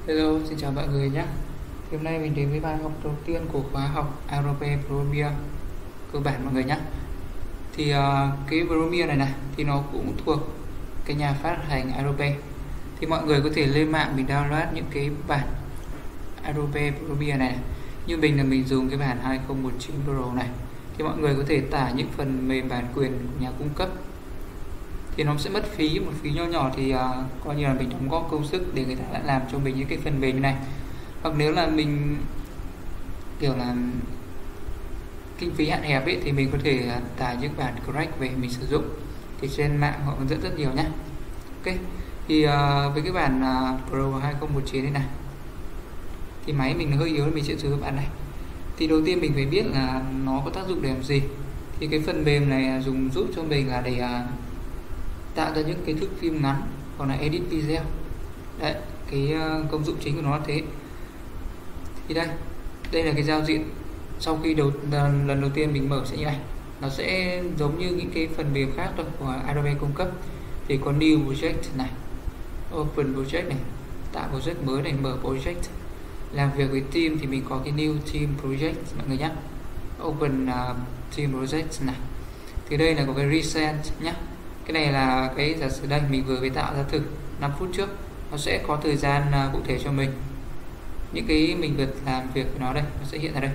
Hello, xin chào mọi người nhé. Hôm nay mình đến với bài học đầu tiên của khóa học Adobe Premiere cơ bản mọi người nhé. Thì cái Premiere này thì nó cũng thuộc cái nhà phát hành Adobe. Thì mọi người có thể lên mạng mình download những cái bản Adobe Premiere này. Như mình là mình dùng cái bản 2019 Pro này. Thì mọi người có thể tải những phần mềm bản quyền của nhà cung cấp. Thì nó sẽ mất phí, một phí nho nhỏ thì coi như là mình đóng góp công sức để người ta đã làm cho mình những cái phần mềm như này. Hoặc nếu là mình kiểu là kinh phí hạn hẹp ấy, thì mình có thể tải những bản crack về mình sử dụng. Thì trên mạng họ hướng dẫn rất nhiều nhé. Ok, thì với cái bản Pro 2019 này này, thì máy mình hơi yếu, mình sẽ sử dụng bản này. Thì đầu tiên mình phải biết là nó có tác dụng để làm gì. Thì cái phần mềm này dùng giúp cho mình là để tạo ra những cái thước phim ngắn hoặc là edit video. Đấy, cái công dụng chính của nó là thế. Thì đây là cái giao diện sau khi lần đầu tiên mình mở sẽ như này. Nó sẽ giống như những cái phần mềm khác thôi của Adobe cung cấp. Thì có new project này, open project này, tạo project mới này, mở project. Làm việc với team thì mình có cái new team project mọi người nhé. Open team project này. Thì đây là có cái recent nhé. Cái này là cái giả sử đây mình vừa mới tạo ra thử 5 phút trước, nó sẽ có thời gian cụ thể cho mình. Những cái mình vừa làm việc với nó đây, nó sẽ hiện ra đây.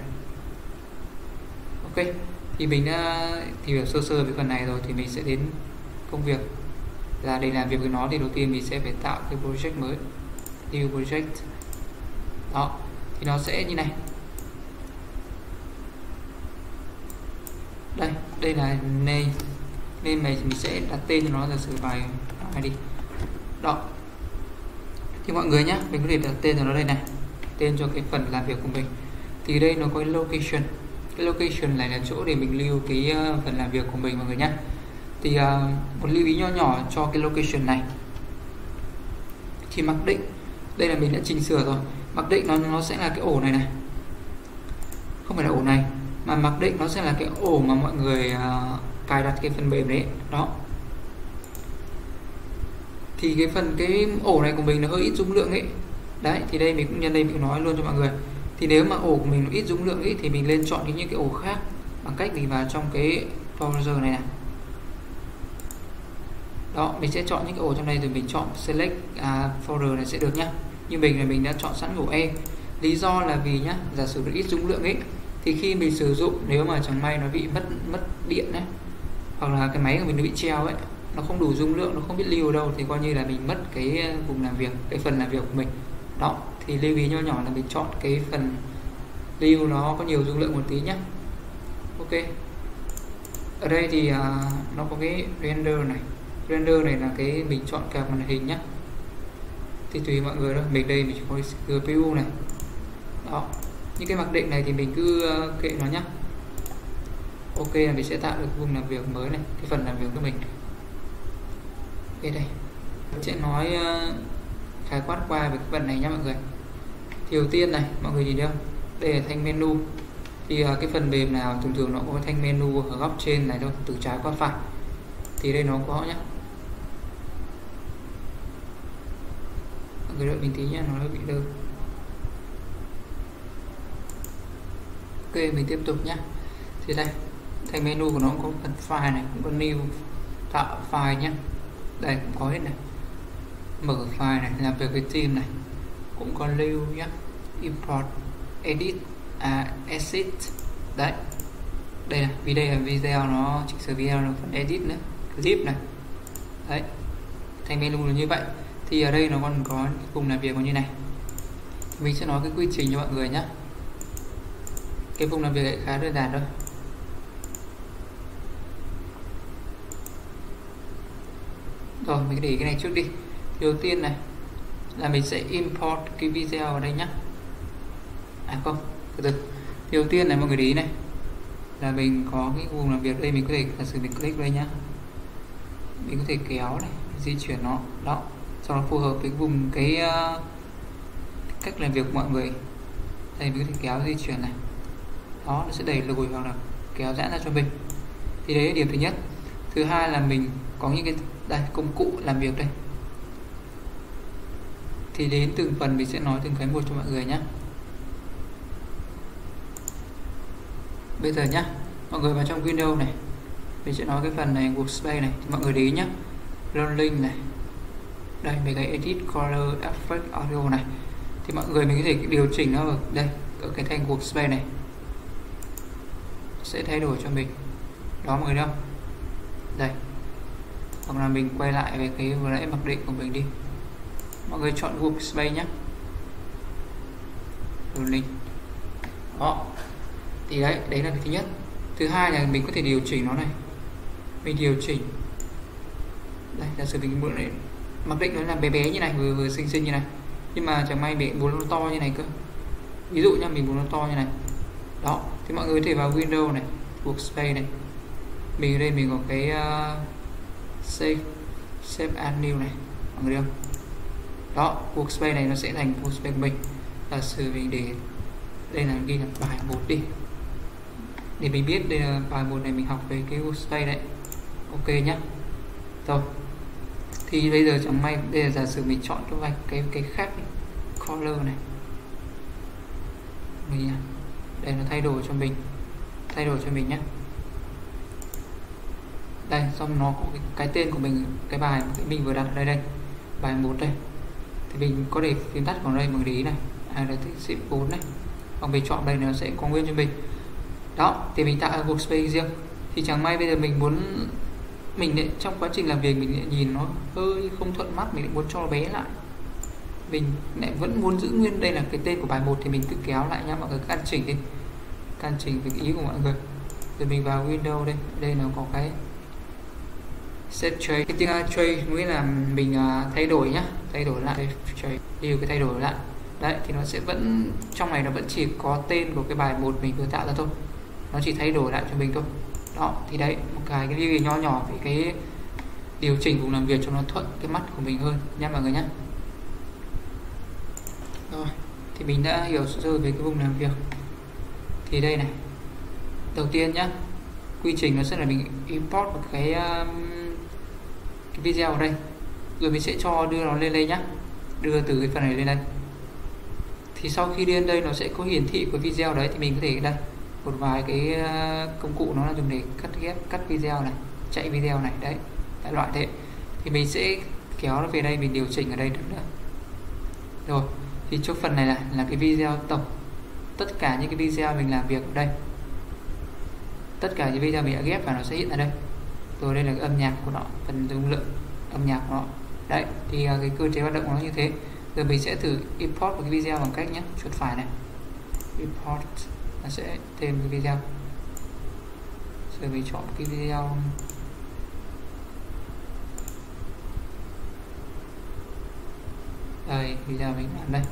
Ok, thì mình đã tìm hiểu sơ sơ về phần này rồi, thì mình sẽ đến công việc là để làm việc với nó. Thì đầu tiên mình sẽ phải tạo cái project mới, new project. Đó, thì nó sẽ như này. Đây là name này mình sẽ đặt tên cho nó, là sử bài đi. Đó, thì mọi người nhé, mình có thể đặt tên cho nó đây này, tên cho cái phần làm việc của mình. Thì đây nó có cái location. Cái location này là chỗ để mình lưu cái phần làm việc của mình mọi người nhé. Thì một lưu ý nho nhỏ cho cái location này, thì mặc định đây là mình đã chỉnh sửa rồi. Mặc định nó sẽ là cái ổ này này, không phải là ổ này, mà mặc định nó sẽ là cái ổ mà mọi người cài đặt cái phần mềm đấy. Đó, thì cái ổ này của mình nó hơi ít dung lượng ấy. Đấy, thì đây mình cũng nhân đây mình nói luôn cho mọi người. Thì nếu mà ổ của mình nó ít dung lượng ấy, thì mình lên chọn những cái ổ khác bằng cách mình vào trong cái browser này này. Đó, mình sẽ chọn những cái ổ trong đây rồi mình chọn select folder này sẽ được nhá. Như mình là mình đã chọn sẵn ổ E. Lý do là vì nhá, giả sử nó ít dung lượng ấy, thì khi mình sử dụng, nếu mà chẳng may nó bị mất điện đấy, hoặc là cái máy của mình nó bị treo ấy, nó không đủ dung lượng, nó không biết lưu ở đâu, thì coi như là mình mất cái vùng làm việc, cái phần làm việc của mình. Đó, thì lưu ý nho nhỏ là mình chọn cái phần lưu nó có nhiều dung lượng một tí nhé. Ok, ở đây thì nó có cái render này. Render này là cái mình chọn cả màn hình nhé. Thì tùy mọi người đó, mình đây mình chỉ có GPU này. Đó, những cái mặc định này thì mình cứ kệ nó nhé. Ok, là mình sẽ tạo được vùng làm việc mới này, cái phần làm việc của mình. Ok, đây mình sẽ nói khái quát qua về cái phần này nhé mọi người. Thì đầu tiên này, mọi người nhìn thấy không? Đây là thanh menu. Thì cái phần mềm nào thường nó có thanh menu ở góc trên này thôi, từ trái qua phải. Thì đây nó có nhé. Mọi người đợi mình tí nhé, nó bị đơ. Ok, mình tiếp tục nhé. Thì đây, thanh menu của nó cũng có phần file này, cũng có new, tạo file nhé. Đây cũng có hết này, mở file này, làm việc với team này, cũng có lưu nhé, import, edit, exit. Đấy, đây là vì đây là video, nó chỉnh sửa video là phần edit nữa, clip này. Đấy, thanh menu là như vậy. Thì ở đây nó còn có vùng làm việc như này. Mình sẽ nói cái quy trình cho mọi người nhé. Cái vùng làm việc khá đơn giản thôi. Rồi, mình để cái này trước đi. Thì đầu tiên này là mình sẽ import cái video ở đây nhé. Không, từ từ. Thì đầu tiên này mọi người để ý này, là mình có cái vùng làm việc đây, mình có thể giả sử mình click đây nhá, mình có thể kéo này, di chuyển nó. Đó, cho nó phù hợp với vùng cái cách làm việc của mọi người. Đây mình có thể kéo di chuyển này. Đó, nó sẽ đẩy lùi hoặc là kéo giãn ra cho mình. Thì đấy là điểm thứ nhất. Thứ hai là mình có những cái đây công cụ làm việc đây. Thì đến từng phần mình sẽ nói từng cái một cho mọi người nhé. Bây giờ nhá, mọi người vào trong Windows này, mình sẽ nói cái phần này Workspace này, thì mọi người để ý nhá, Rolling này, đây mấy cái Edit Color Effect Audio này, thì mọi người mình có thể điều chỉnh nó ở đây, ở cái thanh Workspace này sẽ thay đổi cho mình đó mọi người đâu đây, hoặc là mình quay lại về cái vừa nãy mặc định của mình đi, mọi người chọn Workspace nhé, Rolling đó. Thì đấy là cái thứ nhất. Thứ hai là mình có thể điều chỉnh nó này, mình điều chỉnh đây, giả sử mình muốn mặc định nó là bé bé như này, vừa xinh xinh như này, nhưng mà chẳng may mình muốn nó to như này cơ, ví dụ nha, mình muốn nó to như này đó, thì mọi người có thể vào Windows này, Workspace này, mình ở đây mình có cái save as new này, mọi người thấy không? Đó, Workspace này nó sẽ thành Workspace của mình. Giả sử mình để đây là ghi là bài 1 đi, để mình biết đây là bài 1 này mình học về cái Workspace đấy, ok nhá. Rồi thì bây giờ chẳng may đây là giả sử mình chọn cái vạch cái khác này, color này, đây nó thay đổi cho mình nhé. Đây, xong nó có cái tên của mình, cái bài mình vừa đặt ở đây, bài 1 đây, thì mình có để phím tắt vào đây, bằng lý này, là shift 4 này, hoặc mình chọn đây nó sẽ có nguyên cho mình đó. Thì mình tạo Workspace riêng, thì chẳng may bây giờ mình muốn mình trong quá trình làm việc mình nhìn nó hơi không thuận mắt, mình lại muốn cho nó bé lại, mình lại vẫn muốn giữ nguyên đây là cái tên của bài 1, thì mình cứ kéo lại nhá, mọi người căn chỉnh đi, căn chỉnh với ý của mọi người. Rồi mình vào Windows đây nó có cái set trace, cái tiếng trace nghĩa là mình thay đổi nhá, thay đổi lại điều cái thay đổi lại đấy, thì nó sẽ vẫn trong này nó vẫn chỉ có tên của cái bài 1 mình vừa tạo ra thôi, nó chỉ thay đổi lại cho mình thôi đó. Thì đấy một cái gì nho nhỏ về cái điều chỉnh vùng làm việc cho nó thuận cái mắt của mình hơn nhé mọi người nhé. Rồi thì mình đã hiểu sơ về cái vùng làm việc. Thì đây này, đầu tiên nhá, quy trình nó sẽ là mình import một cái video ở đây, rồi mình sẽ cho đưa nó lên đây nhá, đưa từ cái phần này lên đây. Thì sau khi lên đây nó sẽ có hiển thị của video đấy, thì mình có thể đây một vài cái công cụ nó là dùng để cắt video này, chạy video này đấy, đại loại thế. Thì mình sẽ kéo nó về đây, mình điều chỉnh ở đây được nữa. Rồi thì chỗ phần này là cái video tổng, tất cả những cái video mình làm việc ở đây, tất cả những video mình đã ghép vào nó sẽ hiện ở đây. Rồi đây là cái âm nhạc của nó, phần dung lượng âm nhạc của nó đấy. Thì cái cơ chế hoạt động của nó như thế. Rồi mình sẽ thử import một cái video bằng cách nhé, chuột phải này, import, nó sẽ thêm cái video. Rồi mình chọn cái video đây, video mình làm đây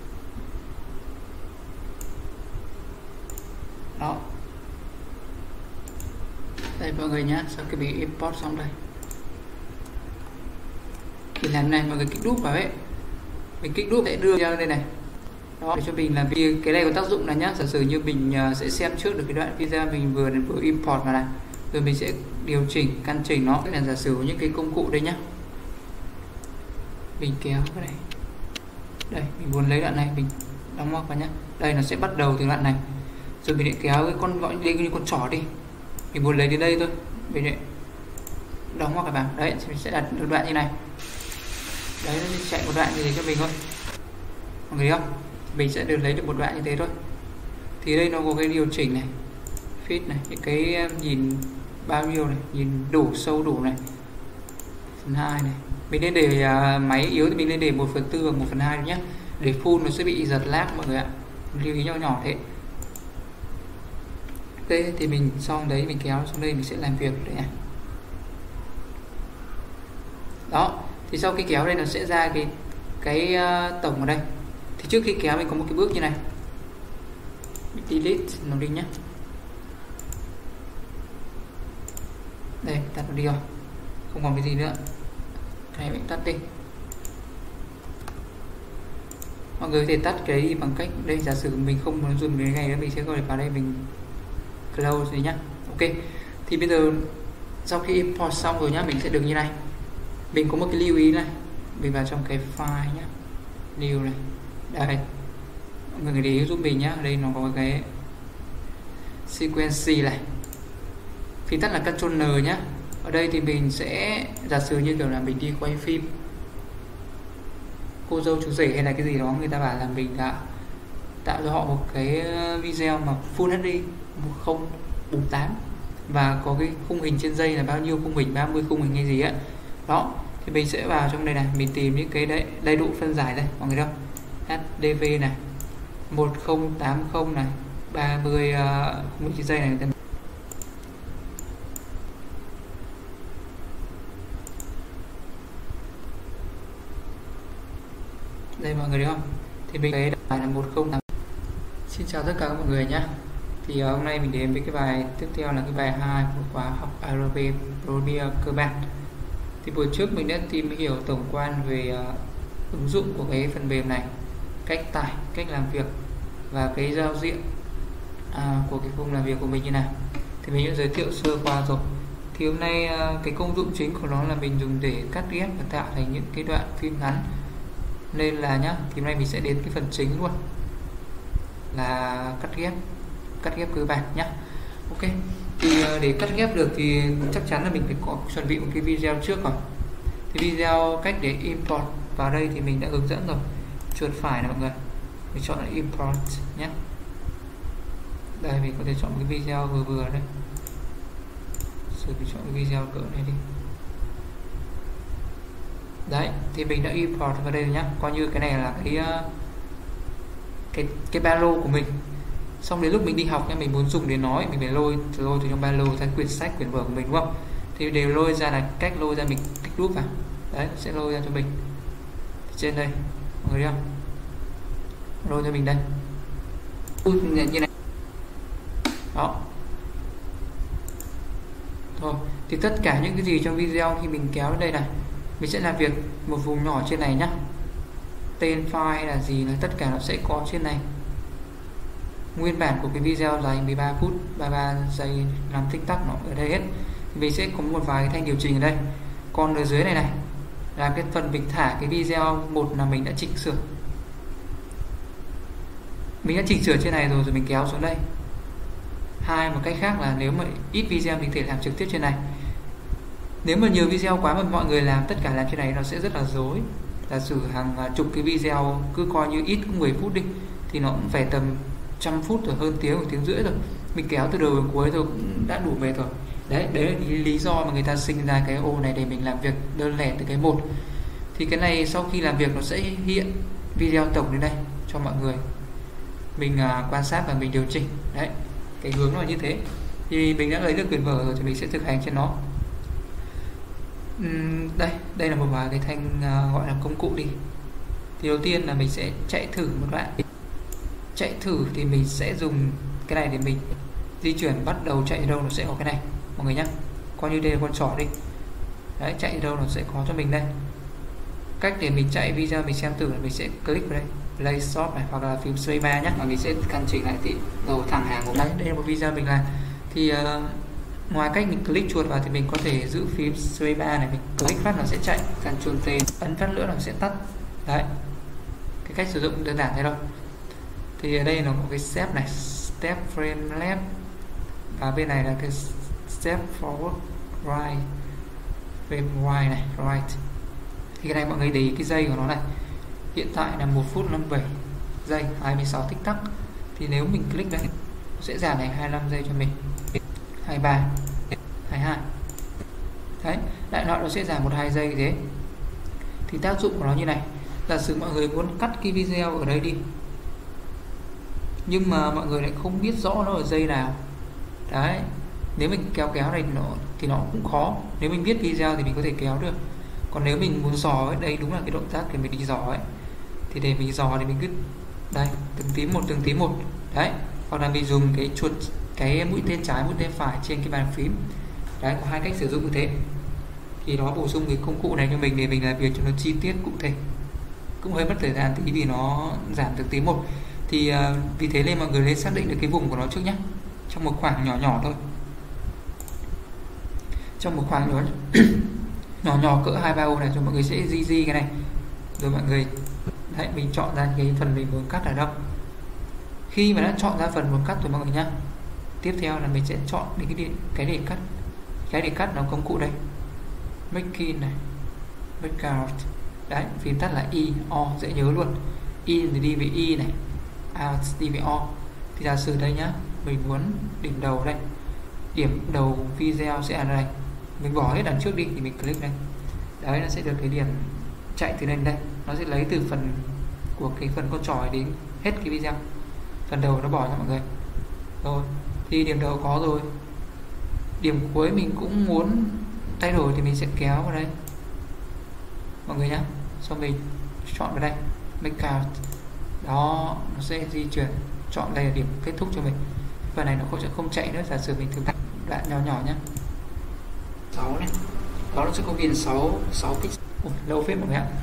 đó. Đây mọi người nhé, sau khi mình import xong đây, thì lần này mọi người kích đúp vào ấy, mình kích đúp sẽ đưa ra đây này đó, để cho mình làm việc. Cái này có tác dụng là nhá, giả sử như mình sẽ xem trước được cái đoạn video mình vừa import vào này, rồi mình sẽ điều chỉnh, căn chỉnh nó. Cái là giả sử những cái công cụ đây nhá, mình kéo vào đây, đây mình muốn lấy đoạn này mình đóng ngoặc vào nhá, đây nó sẽ bắt đầu từ đoạn này, rồi mình lại kéo cái con gọi lên như con trỏ đi, mình muốn lấy đến đây thôi, mình lại đóng ngoặc vào đấy, mình sẽ đặt được đoạn như này đấy, nó chạy một đoạn như thế cho mình thôi, mọi người thấy không? Mình sẽ được lấy được một đoạn như thế thôi. Thì đây nó có cái điều chỉnh này, fit này, những cái nhìn bao nhiêu này, nhìn đủ sâu đủ này, phần 2 này, mình nên để máy yếu thì mình nên để 1/4 và 1/2 nhé, để full nó sẽ bị giật lag mọi người ạ, lưu ý nhỏ nhỏ thế. Ok thì mình xong đấy, mình kéo xuống đây, mình sẽ làm việc đấy nha. Đó, thì sau khi kéo đây nó sẽ ra cái tổng ở đây. Thì trước khi kéo mình có một cái bước như này, mình delete nó đi nhé, đây tắt nó đi rồi, không còn cái gì nữa, cái này mình tắt đi. Mọi người có thể tắt cái đi bằng cách đây, giả sử mình không muốn dùng cái này nữa, mình sẽ gọi vào đây mình close đi nhá. Ok thì bây giờ sau khi import xong rồi nhá, mình sẽ được như này. Mình có một cái lưu ý này, mình vào trong cái file nhá, new này. Đây, mọi người để ý giúp mình nhá. Đây nó có cái sequence này, phím tắt là Ctrl N nhá. Ở đây thì mình sẽ giả sử như kiểu là mình đi quay phim cô dâu chú rể hay là cái gì đó, người ta bảo là mình đã tạo cho họ một cái video mà Full HD 1048 và có cái khung hình trên dây là bao nhiêu khung hình, 30 khung hình hay gì á đó, thì mình sẽ vào trong đây này, mình tìm những cái đầy đủ phân giải đây mọi người đâu, HDV này 1080 này, 30 khung hình trên dây này. Đây mọi người thấy không, thì mình thấy bài là 108. Xin chào tất cả các mọi người nhé. Thì hôm nay mình đến với cái bài tiếp theo là cái bài 2 của khóa học Adobe Premiere cơ bản. Thì buổi trước mình đã tìm hiểu tổng quan về ứng dụng của cái phần mềm này, cách tải, cách làm việc và cái giao diện của cái khung làm việc của mình như nào. Thì mình đã giới thiệu sơ qua rồi. Thì hôm nay cái công dụng chính của nó là mình dùng để cắt ghép và tạo thành những cái đoạn phim ngắn. Nên là nhá, thì hôm nay mình sẽ đến cái phần chính luôn là cắt ghép cơ bản nhá. Ok, thì để cắt ghép được thì chắc chắn là mình phải có chuẩn bị một cái video trước rồi. Thì video cách để import vào đây thì mình đã hướng dẫn rồi. Chuột phải này mọi người, mình chọn là import nhé. Đây mình có thể chọn cái video vừa vừa đây, rồi mình chọn cái video cỡ này đi. Đấy, thì mình đã import vào đây nhá. Coi như cái này là cái ba lô của mình. Xong đến lúc mình đi học nha, mình muốn dùng để nói, mình phải lôi từ trong ba lô ra quyển sách, quyển vở của mình đúng không? Thì đều lôi ra, là cách lôi ra mình kích đúp vào. Đấy, sẽ lôi ra cho mình. Trên đây, mọi người thấy không? Lôi cho mình đây. Như này. Đó. Thôi, thì tất cả những cái gì trong video khi mình kéo đến đây này, mình sẽ làm việc một vùng nhỏ trên này nhá. Tên file hay là gì là tất cả nó sẽ có trên này. Nguyên bản của cái video dài 13 phút 33 giây 5 tích tắc nó ở đây hết. Mình sẽ có một vài cái thanh điều chỉnh ở đây. Còn ở dưới này này là cái phần mình thả cái video. Một là mình đã chỉnh sửa, mình đã chỉnh sửa trên này rồi mình kéo xuống đây. Hai, một cách khác là nếu mà ít video mình có thể làm trực tiếp trên này. Nếu mà nhiều video quá mà mọi người làm tất cả làm trên này nó sẽ rất là rối. Giả sử hàng chục cái video, cứ coi như ít cũng 10 phút đi, thì nó cũng phải tầm 100 phút rồi, hơn tiếng, 1 tiếng rưỡi rồi. Mình kéo từ đầu đến cuối rồi cũng đã đủ mệt rồi. Đấy là lý do mà người ta sinh ra cái ô này để mình làm việc đơn lẻ từ cái một. Thì cái này sau khi làm việc nó sẽ hiện video tổng đến đây cho mọi người. Mình quan sát và mình điều chỉnh. Đấy, cái hướng nó là như thế. Thì mình đã lấy được quyển vở rồi thì mình sẽ thực hành trên nó. Đây là một vài cái thanh gọi là công cụ đi. Thì đầu tiên là mình sẽ chạy thử một đoạn. Chạy thử thì mình sẽ dùng cái này để mình di chuyển, bắt đầu chạy ở đâu nó sẽ có cái này mọi người nhé. Coi như đây là con trỏ đi. Đấy, chạy ở đâu nó sẽ có cho mình đây. Cách để mình chạy video mình xem thử là mình sẽ click vào đây, play stop này, hoặc là phím space bar nhé. Và mình sẽ căn chỉnh lại thì đầu thẳng hàng của đấy. Đây là một video mình làm. Thì ngoài cách mình click chuột vào thì mình có thể giữ phím space bar này, mình click phát nó sẽ chạy, Ctrl T ấn phát nữa nó sẽ tắt. Đấy, cái cách sử dụng đơn giản thế thôi. Thì ở đây nó có cái step này, step frame left, và bên này là cái step forward right, frame right này, right. Thì cái này mọi người để ý cái giây của nó này, hiện tại là 1 phút 57 giây 26 tích tắc. Thì nếu mình click đây nó sẽ giảm thành 25 giây cho mình, 23, 22. Đấy, đại loại nó sẽ giảm 1-2 giây như thế. Thì tác dụng của nó như này, giả sử mọi người muốn cắt cái video ở đây đi, nhưng mà mọi người lại không biết rõ nó ở giây nào. Đấy, nếu mình kéo này thì nó cũng khó. Nếu mình biết video thì mình có thể kéo được. Còn nếu mình muốn dò ấy, đây đúng là cái động tác để mình đi dò ấy, thì để mình dò thì mình cứ đây từng tí một. Đấy, hoặc là mình dùng cái chuột, cái mũi tên trái, mũi tên phải trên cái bàn phím. Đấy, có hai cách sử dụng như thế. Thì nó bổ sung cái công cụ này cho mình để mình làm việc cho nó chi tiết cụ thể. Cũng hơi mất thời gian tí vì nó giảm từng tí một. Thì vì thế nên mọi người nên xác định được cái vùng của nó trước nhé. Trong một khoảng nhỏ thôi. Trong một khoảng nhỏ cỡ 2-3 ô này, rồi mọi người sẽ di cái này. Rồi mọi người Đấy, mình chọn ra cái phần mình muốn cắt ở đâu. Khi mà đã chọn ra phần muốn cắt rồi mọi người nhá, tiếp theo là mình sẽ chọn đến cái để cắt. Cái để cắt nó công cụ đây, make in này, make out. Đấy, phím tắt là I, O, dễ nhớ luôn. In thì đi với I này, out đi với O. Thì giả sử đây nhá, mình muốn điểm đầu đây, điểm đầu video sẽ là đây, mình bỏ hết đằng trước đi thì mình click đây. Đấy, nó sẽ được cái điểm chạy từ đây, nó sẽ lấy từ phần của cái phần con trỏ đến hết cái video. Phần đầu nó bỏ ra mọi người. Rồi, thì điểm đầu có rồi. Điểm cuối mình cũng muốn thay đổi thì mình sẽ kéo vào đây mọi người nhé. Xong mình chọn vào đây make out. Đó, nó sẽ di chuyển, chọn đây là điểm kết thúc cho mình. Phần này nó sẽ không chạy nữa. Giả sử mình thử đoạn nhỏ nhỏ nhé, 6 này, đó nó sẽ có viền 6 pixel. Lâu phết mọi người ạ.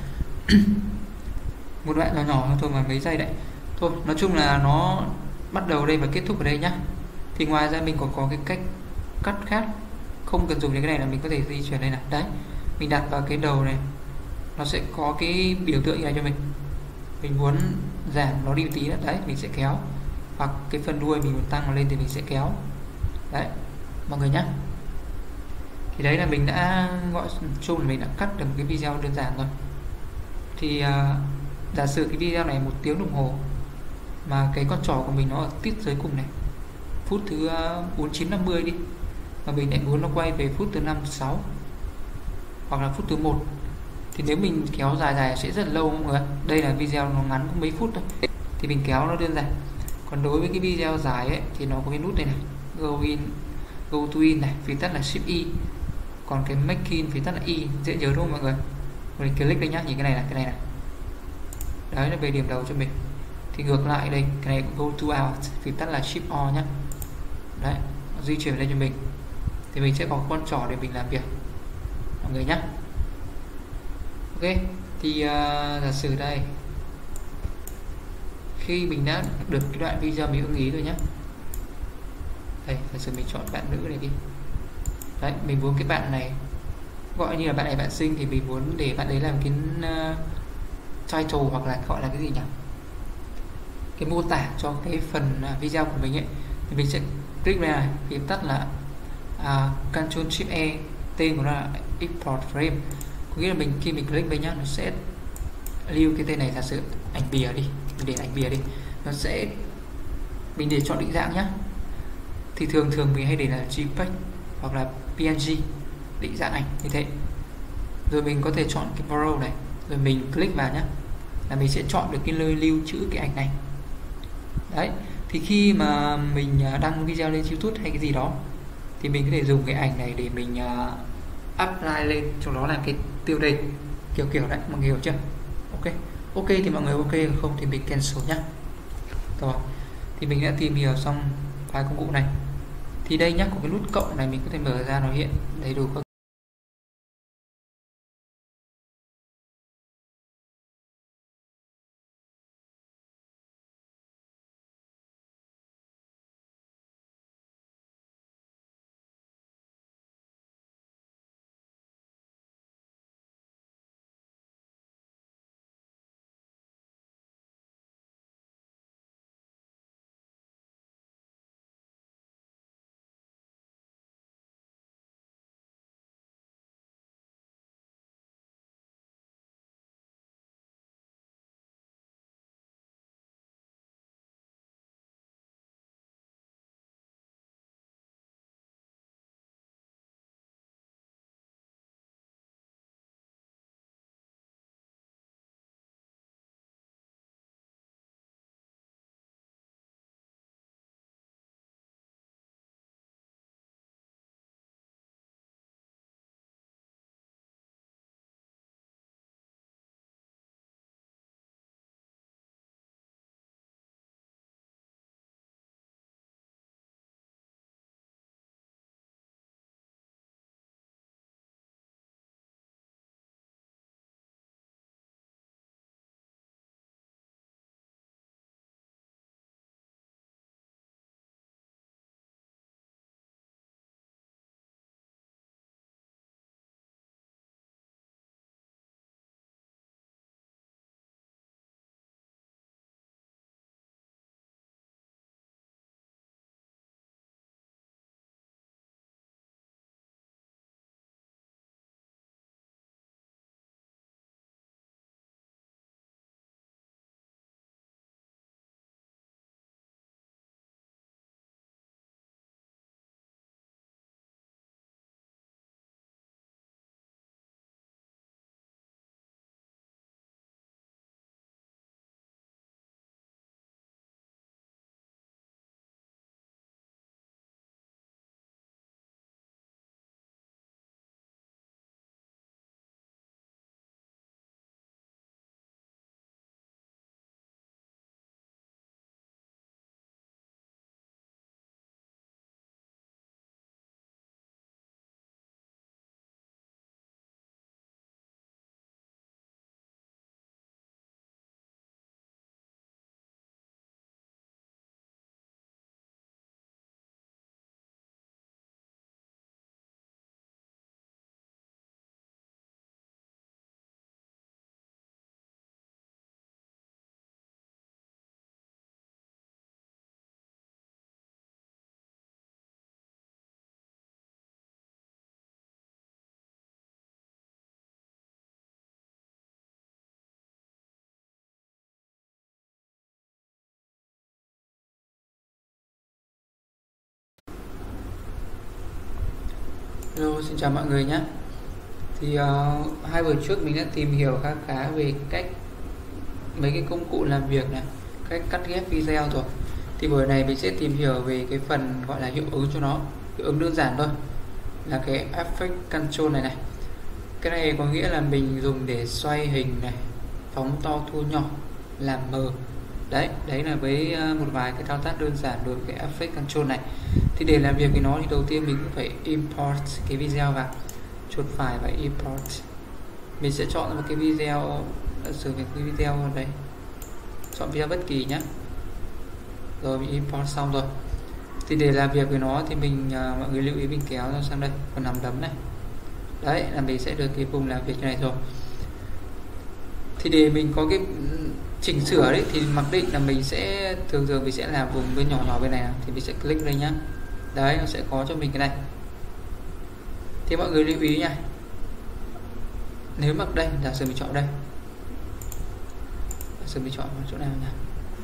Một đoạn nhỏ nhỏ thôi mà mấy giây đấy. Thôi, nói chung là nó bắt đầu đây và kết thúc ở đây nhá. Thì ngoài ra mình còn có cái cách cắt khác, không cần dùng đến cái này là mình có thể di chuyển đây này. Đấy, mình đặt vào cái đầu này, nó sẽ có cái biểu tượng như này cho mình. Mình muốn giảm nó đi một tí nữa, đấy mình sẽ kéo. Hoặc cái phần đuôi mình muốn tăng nó lên thì mình sẽ kéo. Đấy mọi người nhé. Thì đấy là mình đã gọi chung là mình đã cắt được một cái video đơn giản rồi. Thì giả sử cái video này 1 tiếng đồng hồ mà cái con trỏ của mình nó ở tiết dưới cùng này, phút thứ 49-50 đi, mà mình lại muốn nó quay về phút thứ 56 hoặc là phút thứ 1, thì nếu mình kéo dài sẽ rất là lâu mọi người. Đây là video nó ngắn có mấy phút thôi thì mình kéo nó đơn giản. Còn đối với cái video dài ấy thì nó có cái nút đây này, go to in này, phím tắt là shift y. Còn cái make in phím tắt là y, dễ nhớ đúng không mọi người. Mình click đây nhá, nhìn cái này này. Đấy là về điểm đầu cho mình. Thì ngược lại đây, cái này go to out, phím tắt là shift o nhá. Đấy, di chuyển lên cho mình. Thì mình sẽ có con trỏ để mình làm việc mọi người nhé. Ok, thì giả sử đây, khi mình đã được cái đoạn video mình ưng ý rồi nhé. Đây, giả sử mình chọn bạn nữ này đi. Đấy, mình muốn cái bạn này, gọi như là bạn này bạn xinh, thì mình muốn để bạn đấy làm cái title, hoặc là gọi là cái gì nhỉ, cái mô tả cho cái phần video của mình ấy. Thì mình sẽ click vào này, phím tắt là Ctrl Shift E, tên của nó là export frame. Có nghĩa là khi mình click vào nhá, nó sẽ lưu cái tên này. Giả sử ảnh bìa đi, mình để ảnh bìa đi, nó sẽ, mình để chọn định dạng nhá. Thì thường mình hay để là JPEG hoặc là PNG, định dạng ảnh như thế. Rồi mình có thể chọn cái borrow này, rồi mình click vào nhá, là mình sẽ chọn được cái nơi lưu trữ cái ảnh này. Đấy, thì khi mà mình đăng video lên YouTube hay cái gì đó thì mình có thể dùng cái ảnh này để mình apply lên, trong đó là cái tiêu đề kiểu đấy, mọi người hiểu chưa? Ok thì mọi người ok, không thì mình cancel nhá. Rồi, thì mình đã tìm hiểu xong vài công cụ này. Thì đây nhá, có cái nút cộng này mình có thể mở ra, nó hiện đầy đủ các Hello, xin chào mọi người nhé. Thì hai buổi trước mình đã tìm hiểu khá về cách mấy cái công cụ làm việc này, cách cắt ghép video rồi. Thì buổi này mình sẽ tìm hiểu về cái phần gọi là hiệu ứng cho nó. Hiệu ứng đơn giản thôi, là cái effect control này. Cái này có nghĩa là mình dùng để xoay hình này, phóng to thu nhỏ, làm mờ. Đấy là với một vài cái thao tác đơn giản đối với cái effect control này. Thì để làm việc với nó thì đầu tiên mình cũng phải import cái video vào, chuột phải và import. Mình sẽ chọn một cái video, sử dụng cái video ở đây, chọn video bất kỳ nhé. Rồi mình import xong rồi. Thì để làm việc với nó thì mình mọi người lưu ý mình kéo nó sang đây, phần nắm đấm này. Đấy là mình sẽ được cái vùng làm việc này rồi. Thì để mình có cái chỉnh sửa đấy thì mặc định là mình sẽ thường mình sẽ làm vùng bên nhỏ bên này, thì mình sẽ click đây nhá. Đấy, nó sẽ có cho mình cái này. Thì mọi người lưu ý nha, nếu mặc đây, giả sử mình chọn đây, giả sử mình chọn vào chỗ nào nhá.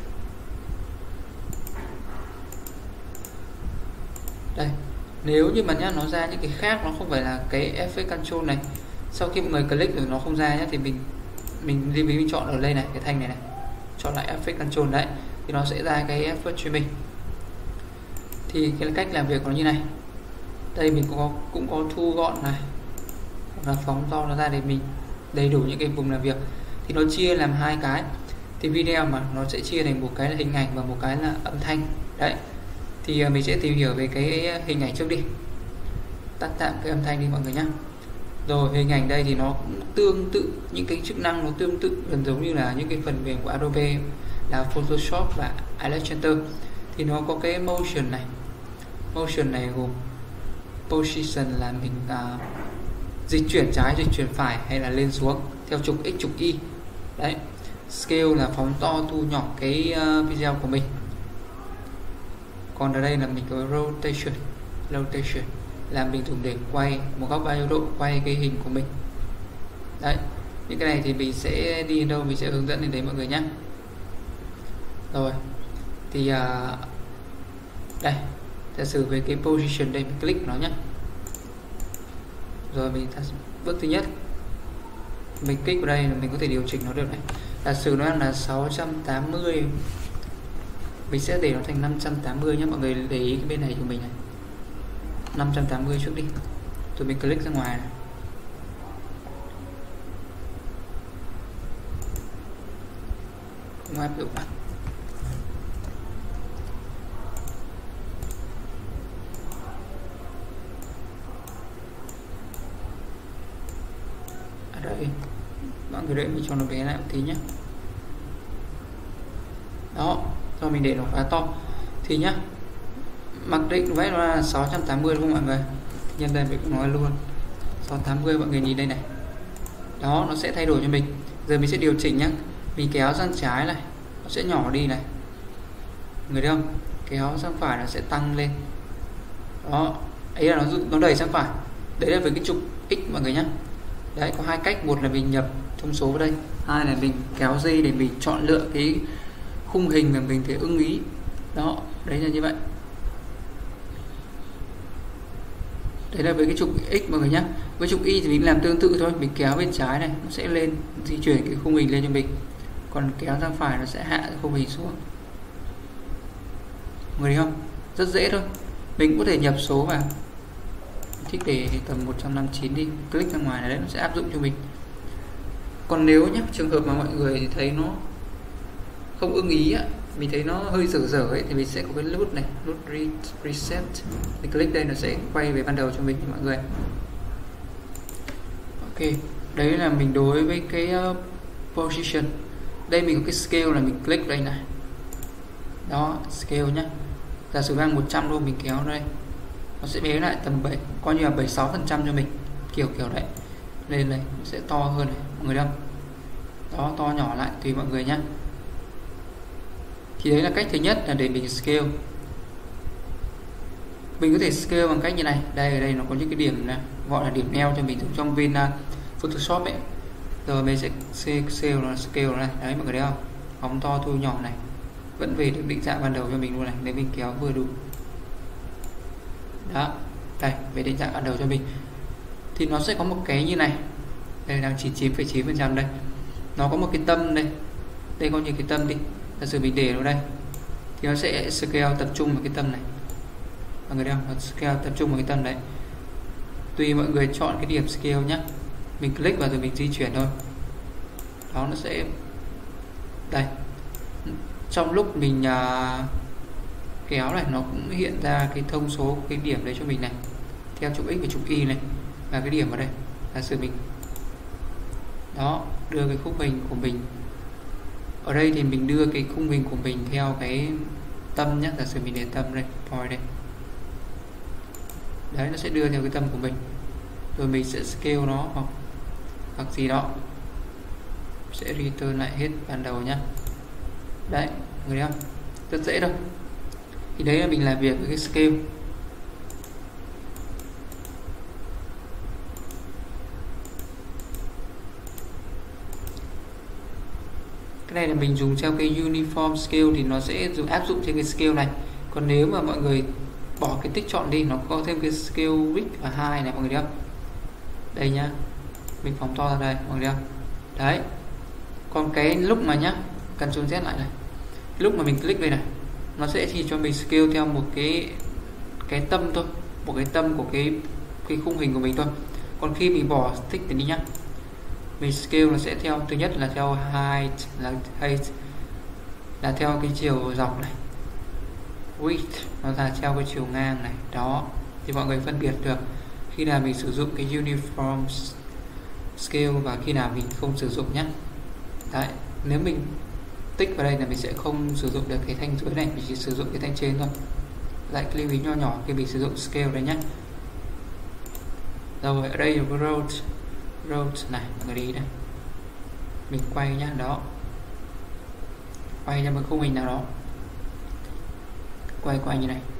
Đây, nếu như mà nhá nó ra những cái khác, nó không phải là cái effect control này, sau khi mọi người click rồi nó không ra nhá, thì mình lưu ý mình chọn ở đây này, cái thanh này này, chọn lại effect control đấy, thì nó sẽ ra cái effect cho mình. Thì cái cách làm việc nó như này. Đây mình cũng có thu gọn này, và phóng to nó ra để mình đầy đủ những cái vùng làm việc. Thì nó chia làm hai cái. Thì video mà nó sẽ chia thành một cái là hình ảnh và một cái là âm thanh. Đấy. Thì mình sẽ tìm hiểu về cái hình ảnh trước đi. Tắt tạm cái âm thanh đi mọi người nhé. Rồi hình ảnh đây thì nó cũng tương tự, những cái chức năng nó tương tự gần giống như là những cái phần mềm của Adobe là Photoshop và Illustrator. Thì nó có cái motion này. Motion này gồm position là mình dịch chuyển trái, dịch chuyển phải hay là lên xuống theo trục X, trục Y. Đấy. Scale là phóng to, thu nhỏ cái video của mình. Còn ở đây là mình có rotation là mình dùng để quay một góc bao nhiêu độ, quay cái hình của mình. Đấy, những cái này thì mình sẽ đi đâu mình sẽ hướng dẫn đến đấy mọi người nhé. Rồi thì đây, giả sử về cái position đây, mình click nó nhé. Rồi mình bước thứ nhất, mình click vào đây là mình có thể điều chỉnh nó được này. Giả sử nó là 680, mình sẽ để nó thành 580 nhé. Mọi người để ý cái bên này của mình này, 580 trước đi, rồi mình click ra ngoài này. Không áp dụng. Ở đây mọi người đợi mình cho nó bé lại một tí nhé. Đó, rồi mình để nó khá to. Thì nhá, mặc định vậy nó là 680 đúng không mọi người? Nhân đây mình cũng nói luôn 680, mọi người nhìn đây này. Đó, nó sẽ thay đổi cho mình. Giờ mình sẽ điều chỉnh nhá. Mình kéo sang trái này, nó sẽ nhỏ đi này. Người thấy không? Kéo sang phải nó sẽ tăng lên. Đó, ấy là nó đẩy sang phải. Đấy là với cái trục X mọi người nhá. Đấy, có hai cách, một là mình nhập thông số vào đây, hai là mình kéo dây để mình chọn lựa cái khung hình mà mình thấy ưng ý. Đó, đấy là như vậy. Đấy là với cái trục X mọi người nhé. Với trục Y thì mình làm tương tự thôi, mình kéo bên trái này nó sẽ lên, di chuyển cái khung hình lên cho mình, còn kéo sang phải nó sẽ hạ cái khung hình xuống. Mọi người thấy không? Rất dễ thôi. Mình cũng có thể nhập số vào, thích để tầm 159 đi, click ra ngoài này, đấy nó sẽ áp dụng cho mình. Còn nếu nhé, trường hợp mà mọi người thấy nó không ưng ý á, mình thấy nó hơi dở ấy, thì mình sẽ có cái nút này, nút reset. Mình click đây nó sẽ quay về ban đầu cho mình mọi người. Ok, đấy là mình đối với cái position. Đây mình có cái scale là mình click đây này. Đó, scale nhá. Giả sử đang 100 đô, mình kéo đây, nó sẽ bé lại tầm 7, coi như là 76% cho mình, kiểu đấy. Lên này nó sẽ to hơn này, mọi người thấy không? Đó, to nhỏ lại tùy mọi người nhá. Thì đấy là cách thứ nhất, là để mình scale. Mình có thể scale bằng cách như này. Đây, ở đây nó có những cái điểm này, gọi là điểm neo cho mình dùng trong bên Photoshop ấy. Rồi mình sẽ scale nó này. Đấy mọi người thấy không? Phóng to thu nhỏ này, vẫn về được định dạng ban đầu cho mình luôn này. Nếu mình kéo vừa đủ. Đó, Đây, về định dạng ban đầu cho mình thì nó sẽ có một cái như này. Đây đang 99,9% đây. Nó có một cái tâm đây. Đây có những cái tâm đi. Giả sử mình để nó đây thì nó sẽ scale tập trung vào cái tâm này. Mọi người thấy không? Nó scale tập trung vào cái tâm đấy. Tùy mọi người chọn cái điểm scale nhé. Mình click vào rồi mình di chuyển thôi. Đó, nó sẽ đây. Trong lúc mình kéo này, nó cũng hiện ra cái thông số cái điểm đấy cho mình này, theo trục x và trục y này, và cái điểm ở đây. Giả sử mình đó đưa cái khung hình của mình ở đây thì mình đưa cái khung hình của mình theo cái tâm nhé. Giả sử mình để tâm đây, point đây, đấy nó sẽ đưa theo cái tâm của mình, rồi mình sẽ scale nó hoặc gì đó, sẽ return lại hết ban đầu nhá. Đấy, người thấy không? Rất dễ đâu. Thì đấy là mình làm việc với cái scale. Cái này là mình dùng theo cái uniform scale thì nó sẽ áp dụng trên cái scale này. Còn nếu mà mọi người bỏ cái tích chọn đi, nó có thêm cái scale width và 2 này, mọi người thấy không? Đây nhá, mình phóng to ra đây, mọi người thấy không? Đấy. Còn cái lúc mà nhá, Ctrl Z lại này, lúc mà mình click đây này, nó sẽ chỉ cho mình scale theo một cái tâm thôi, một cái tâm của cái khung hình của mình thôi. Còn khi mình bỏ tích này đi nhá, mình scale nó sẽ theo, thứ nhất là theo height là theo cái chiều dọc này, width nó là theo cái chiều ngang này. Đó, thì mọi người phân biệt được khi nào mình sử dụng cái uniform scale và khi nào mình không sử dụng nhé. Đấy, nếu mình tích vào đây là mình sẽ không sử dụng được cái thanh dưới này, mình chỉ sử dụng cái thanh trên thôi. Lại cái lưu ý nho nhỏ khi mình sử dụng scale đấy nhé. Rồi ở đây là road này, mọi người đi đây, mình quay nhá. Đó, quay cho một khung hình nào đó, quay như này.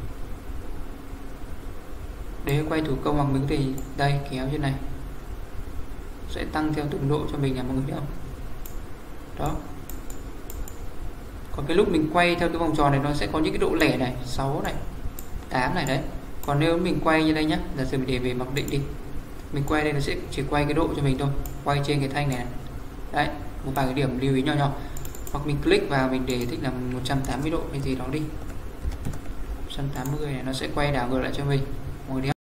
Để quay thủ công bằng miếng thì đây, kéo như này sẽ tăng theo từng độ cho mình là mọi người thấy không? Đó. Còn cái lúc mình quay theo cái vòng tròn này nó sẽ có những cái độ lẻ này, 6 này, 8 này đấy. Còn nếu mình quay như đây nhá, giả sử mình để về mặc định đi, mình quay đây nó sẽ chỉ quay cái độ cho mình thôi, quay trên cái thanh này. Đấy, một vài cái điểm lưu ý nhỏ nhỏ. Hoặc mình click vào mình để thích là 180 độ hay gì đó đi, 180 này, nó sẽ quay đảo ngược lại cho mình. Mọi người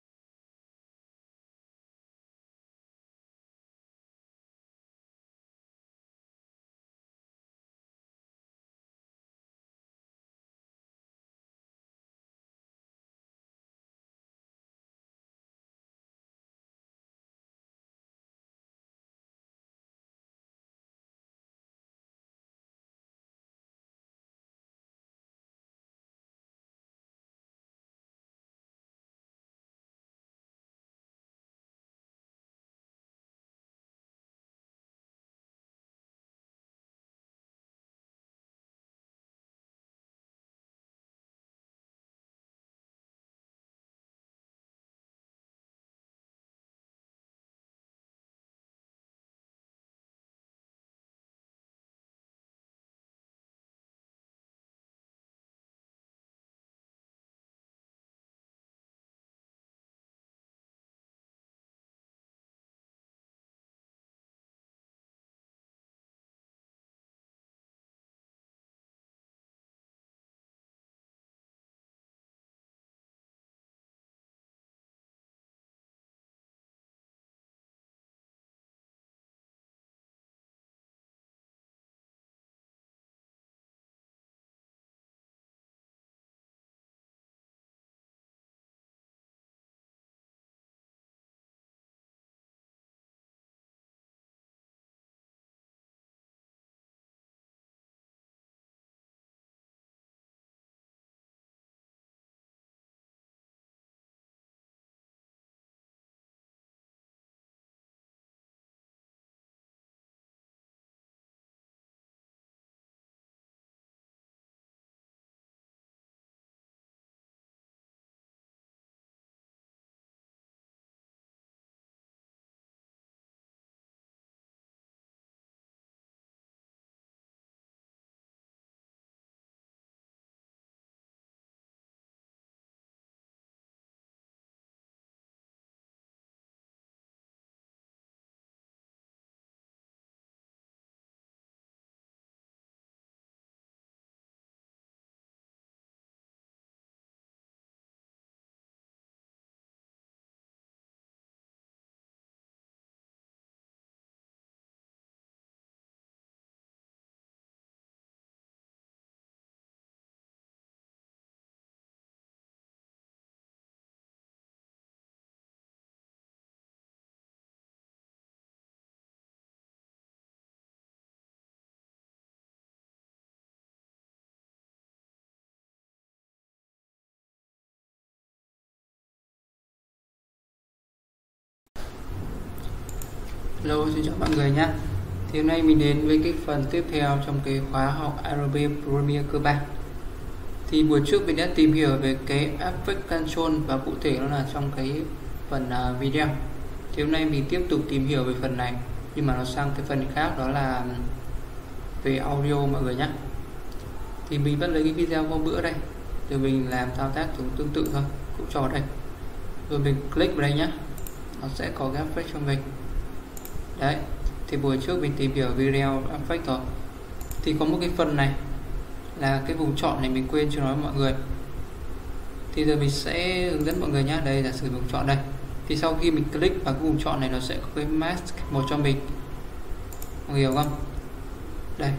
Hello, xin chào mọi người nhé. Thì hôm nay mình đến với cái phần tiếp theo trong cái khóa học Adobe Premiere cơ bản. Thì buổi trước mình đã tìm hiểu về cái Effect Control và cụ thể nó là trong cái phần video. Thì hôm nay mình tiếp tục tìm hiểu về phần này, nhưng mà nó sang cái phần khác, đó là về audio mọi người nhé. Thì mình vẫn lấy cái video hôm bữa đây, rồi mình làm thao tác tương tự thôi, cũng cho đây. Rồi mình click vào đây nhé, nó sẽ có cái effect cho mình. Đấy, thì buổi trước mình tìm hiểu video effect rồi. Thì có một cái phần này là cái vùng chọn này mình quên chưa nói mọi người. Thì giờ mình sẽ hướng dẫn mọi người nhé. Đây là sử dụng chọn đây. Thì sau khi mình click vào cái vùng chọn này, nó sẽ có cái mask một cho mình. Mọi người hiểu không? Đây.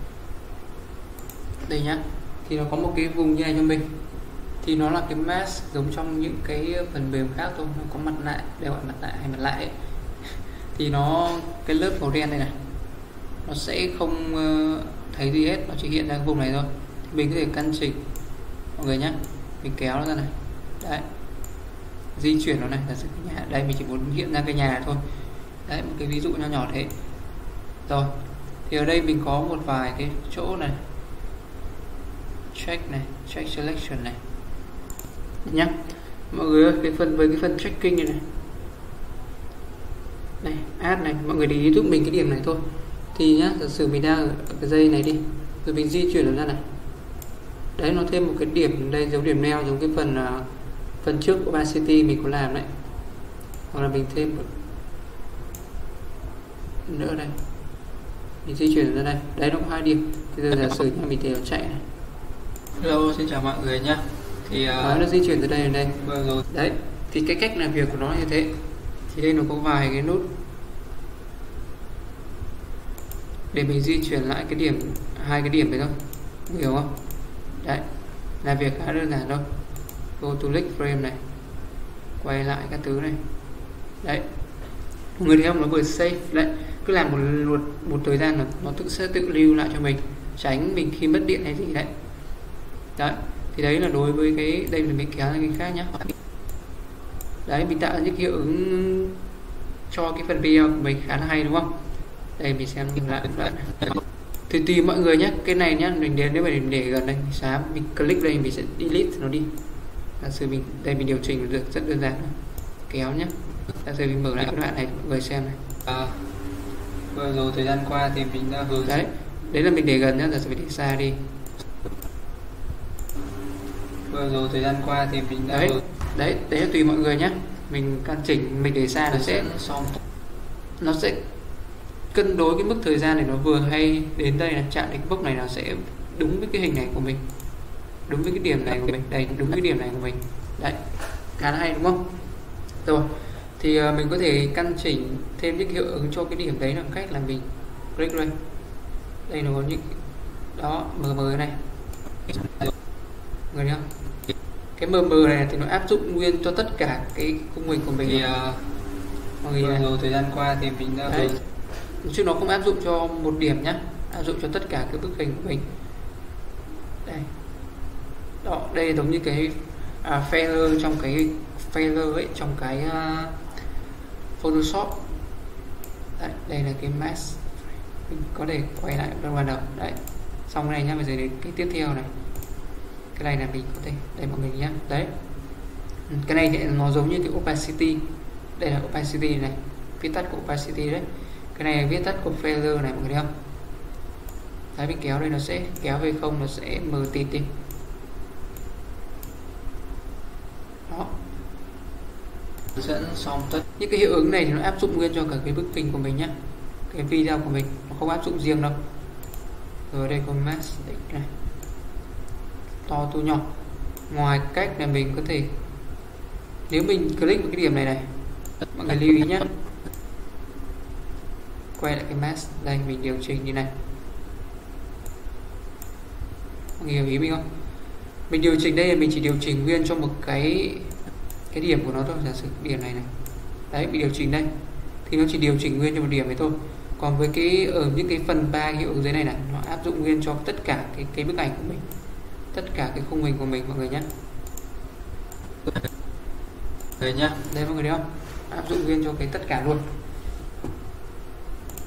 Đây nhá. Thì nó có một cái vùng như này cho mình. Thì nó là cái mask giống trong những cái phần mềm khác thôi, nó có mặt nạ, đây gọi mặt nạ hay mặt lại ấy. Thì nó cái lớp màu đen này này nó sẽ không thấy gì hết, nó chỉ hiện ra cái vùng này thôi. Thì mình có thể căn chỉnh mọi người nhé, mình kéo nó ra này, đấy, di chuyển nó này là sự cái nhà. Đây mình chỉ muốn hiện ra cái nhà thôi, đấy, một cái ví dụ nho nhỏ thế. Rồi thì ở đây mình có một vài cái chỗ này, check này, check selection này nhá mọi người ơi. Cái phần với cái phần tracking này này, add này, mọi người để ý giúp mình cái điểm này thôi. Thì nhá, giả sử mình đang ở cái dây này đi, rồi mình di chuyển nó ra này, đấy, nó thêm một cái điểm đây giống điểm neo, giống cái phần trước của opacity mình có làm đấy. Hoặc là mình thêm một nữa đây, mình di chuyển ra đây, đấy, nó có 2 điểm. Thì giờ giả sử mình để chạy này. Hello, xin chào mọi người nhá. Thì nó di chuyển từ đây đến đây. Rồi. Đấy, thì cái cách làm việc của nó như thế. Thì đây nó có vài cái nút để mình di chuyển lại cái điểm, 2 cái điểm đấy thôi, hiểu không? Đấy, làm việc khá đơn giản thôi. Go to next frame này, quay lại các thứ này, đấy, người thấy không, nó vừa save đấy, cứ làm một thời gian nó sẽ tự lưu lại cho mình, tránh mình khi mất điện hay gì đấy. Đấy, thì đấy là đối với cái đây là mình kéo ra cái khác nhá. Đấy, mình tạo ra những hiệu ứng cho cái phần video của mình khá là hay đúng không? Đây mình xem lại thì tùy mọi người nhé. Cái này nhá, mình đến nếu mà để gần đây sáng mình click đây, mình sẽ delete nó đi. Giả sử mình đây mình điều chỉnh được rất đơn giản thôi. Kéo nhé. Giả sử mình mở lại cái đoạn này mọi người xem này. Vừa rồi thời gian qua thì mình đã hướng đấy, đấy là mình để gần nhá. Giả sử mình để xa đi. Vừa rồi thời gian qua thì mình đã đấy là tùy mọi người nhé. Mình căn chỉnh, mình để xa nó sẽ cân đối cái mức thời gian này nó vừa hay đến đây là chạm đến cái mốc này, nó sẽ đúng với cái hình này của mình, đúng với cái điểm này của mình, đây đúng cái điểm này của mình, đấy, khá là hay đúng không? Rồi thì mình có thể căn chỉnh thêm những hiệu ứng cho cái điểm đấy bằng cách là mình click đây, đây nó có những đó mờ này, người thấy không? Cái mờ này thì nó áp dụng nguyên cho tất cả cái khung hình của mình. Thì mọi người này, rồi thời gian qua thì mình đã chứ nó không áp dụng cho một điểm nhá, áp dụng cho tất cả cái bức hình của mình. Đây, đó, đây giống như cái filler trong cái filler ấy, trong cái Photoshop. Đấy, đây là cái mask, mình có thể quay lại ban đầu. Đấy, xong này nhá, bây giờ đến cái tiếp theo này, cái này là mình có thể đây mọi người nhé. Đấy, cái này thì nó giống như cái opacity, đây là opacity này, viết tắt của opacity đấy. Cái này là viết tắt của filler này mọi người thấy không? Đấy, mình kéo đây nó sẽ kéo về không, nó sẽ mờ tịt đi. Đó, dẫn xong tất những cái hiệu ứng này thì nó áp dụng nguyên cho cả cái bức hình của mình nhé, cái video của mình, nó không áp dụng riêng đâu. Rồi đây có mask này, to to nhỏ. Ngoài cách là mình có thể, nếu mình click vào cái điểm này này, mọi người lưu ý nhé, quay lại cái mask đây, mình điều chỉnh như này, mọi người hiểu ý mình không? Mình điều chỉnh đây là mình chỉ điều chỉnh nguyên cho một cái điểm của nó thôi. Giả sử điểm này này, đấy, mình điều chỉnh đây thì nó chỉ điều chỉnh nguyên cho một điểm ấy thôi. Còn với cái ở những cái phần 3 hiệu ứng dưới này này, nó áp dụng nguyên cho tất cả cái bức ảnh của mình, tất cả cái khung hình của mình mọi người nhé. Đây nhá, đây mọi người thấy không? Áp dụng nguyên cho cái tất cả luôn.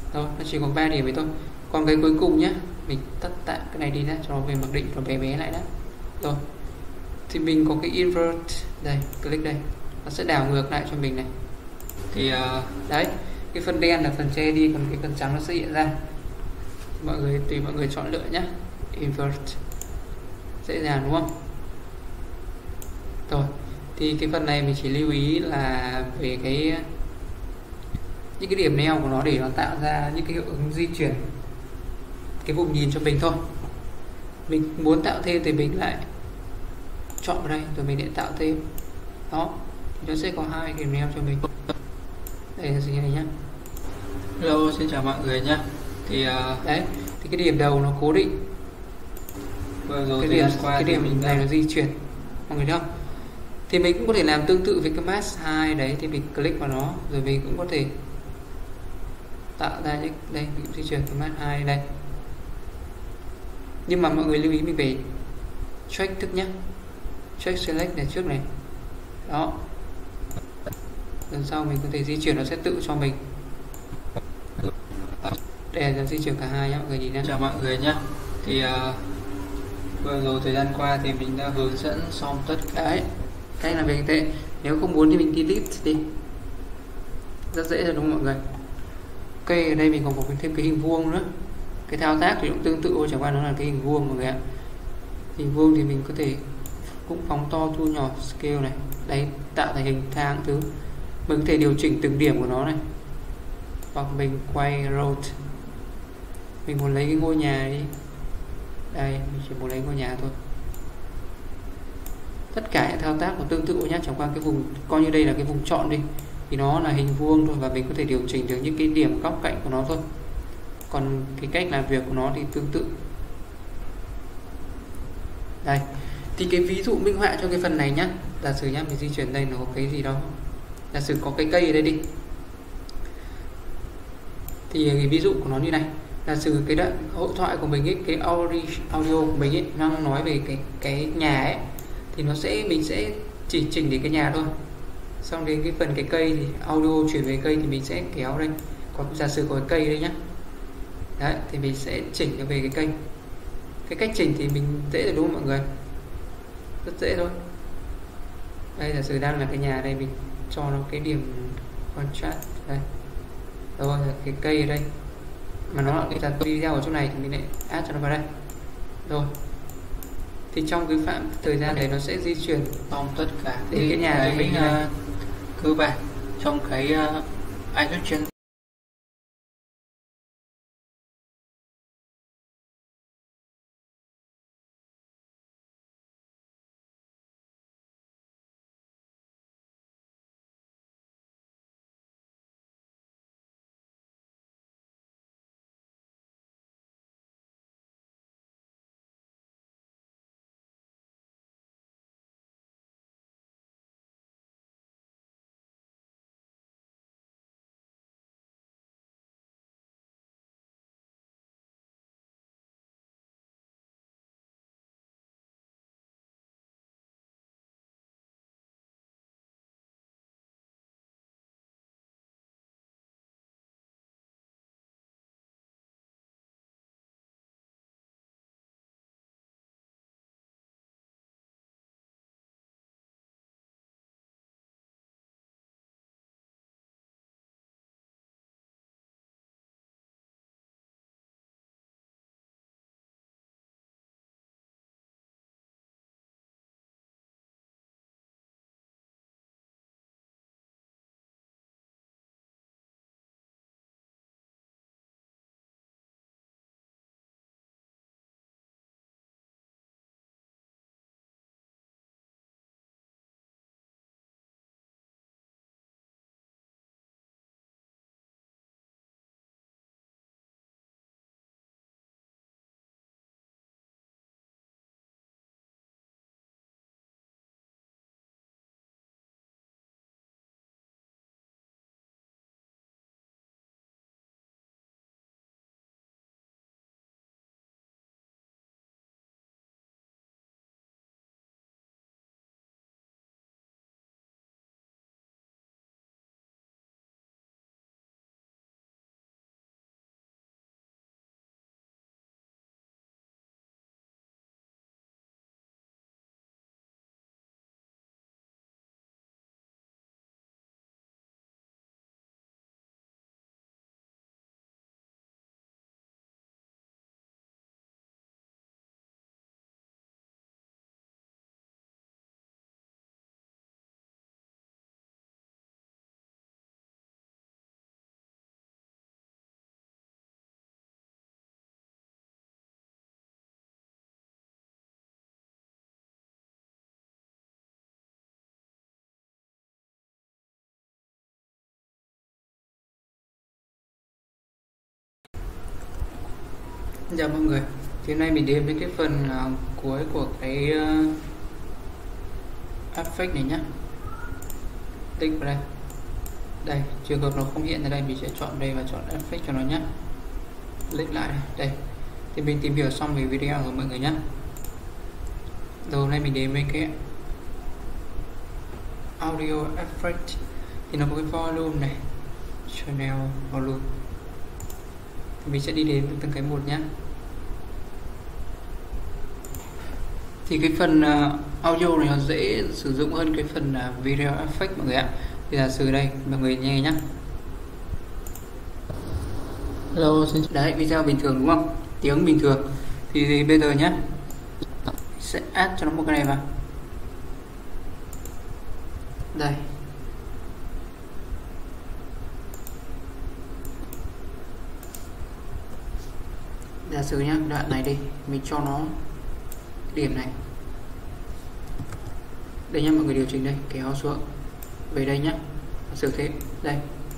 Rồi, nó chỉ có 3 điểm ấy thôi. Còn cái cuối cùng nhá, mình tắt tạm cái này đi ra cho nó về mặc định, cho bé bé lại đã. Rồi, thì mình có cái invert đây, click đây, nó sẽ đảo ngược lại cho mình này. Thì đấy, cái phần đen là phần che đi, còn cái phần trắng nó sẽ hiện ra. Mọi người tùy mọi người chọn lựa nhé. Invert dễ dàng đúng không? Rồi, thì cái phần này mình chỉ lưu ý là về những cái điểm neo của nó để nó tạo ra những cái hiệu ứng di chuyển cái vùng nhìn cho mình thôi. Mình muốn tạo thêm thì mình lại chọn vào đây rồi mình lại tạo thêm. Đó, thì nó sẽ có hai điểm neo cho mình. Đây là gì này nhá. Hello, xin chào mọi người nhá. Thì đấy, thì cái điểm đầu nó cố định. Cái điểm mình này nó di chuyển, mọi người thấy không? Thì mình cũng có thể làm tương tự với cái mask 2 đấy, thì mình click vào nó rồi mình cũng có thể tạo ra những đây, mình di chuyển cái mask 2 đây. Nhưng mà mọi người lưu ý mình phải check thức nhé, check select này trước này. Đó, lần sau mình có thể di chuyển, nó sẽ tự cho mình. Đây là di chuyển cả hai nhé, mọi người nhìn nhé. Chào mọi người nhé. Thì vừa rồi thời gian qua thì mình đã hướng dẫn xong tất cả ấy. Cách làm việc thế. Nếu không muốn thì mình delete đi, rất dễ rồi đúng không mọi người? Ok, ở đây mình còn có thêm cái hình vuông nữa. Cái thao tác thì cũng tương tự thôi, chẳng qua nó là cái hình vuông mọi người ạ. Hình vuông thì mình có thể cũng phóng to thu nhỏ scale này, đấy, tạo thành hình thang thứ. Mình có thể điều chỉnh từng điểm của nó này, hoặc mình quay rotate. Mình muốn lấy cái ngôi nhà đi, đây mình chỉ muốn lấy ngôi nhà thôi. Tất cả những thao tác nó tương tự nhé, chẳng qua cái vùng coi như đây là cái vùng chọn đi thì nó là hình vuông thôi, và mình có thể điều chỉnh được những cái điểm góc cạnh của nó thôi. Còn cái cách làm việc của nó thì tương tự. Đây, thì cái ví dụ minh họa cho cái phần này nhá. Giả sử nhá, mình di chuyển đây nó có cái gì đâu. Giả sử có cái cây ở đây đi. Thì cái ví dụ của nó như này. Giả sử cái đoạn hội thoại của mình ấy, cái audio của mình ấy đang nói về cái nhà ấy, thì mình sẽ chỉ chỉnh đến cái nhà thôi. Xong đến cái phần cái cây thì audio chuyển về cây thì mình sẽ kéo đây. Còn giả sử có cái cây đây nhá. Đấy, thì mình sẽ chỉnh về cái cây. Cái cách chỉnh thì mình dễ rồi đúng không mọi người? Rất dễ thôi. Đây giả sử đang là cái nhà đây, mình cho nó cái điểm contrast đây. Rồi cái cây ở đây. Mà nó lại là video ở chỗ này thì mình lại add cho nó vào đây. Rồi. Thì trong cái phạm thời gian này nó sẽ di chuyển xong tất cả đến cái nhà của mình cơ bản trong cái iLustrator Chào mọi người, thì hôm nay mình đến với cái phần cuối của cái effect này nhé. Tích vào đây. Đây, trường hợp nó không hiện ra đây, mình sẽ chọn đây và chọn effect cho nó nhé. Click lại này. Đây, thì mình tìm hiểu xong về video của mọi người nhé. Rồi hôm nay mình đến với cái audio effect, thì nó có cái volume này, channel volume. Thì mình sẽ đi đến từng cái một nhé. Thì cái phần audio này nó dễ sử dụng hơn cái phần video effect mọi người ạ. Thì giả sử đây mọi người nghe nhé. Hello, xin chào. Đấy, video bình thường đúng không? Tiếng bình thường. Thì bây giờ nhé, sẽ add cho nó một cái này vào. Đây. Giả sử nhé, đoạn này đi, mình cho nó điểm này. Đây nhá, mọi người điều chỉnh đây, kéo xuống về đây nhá. Sử thế, đây.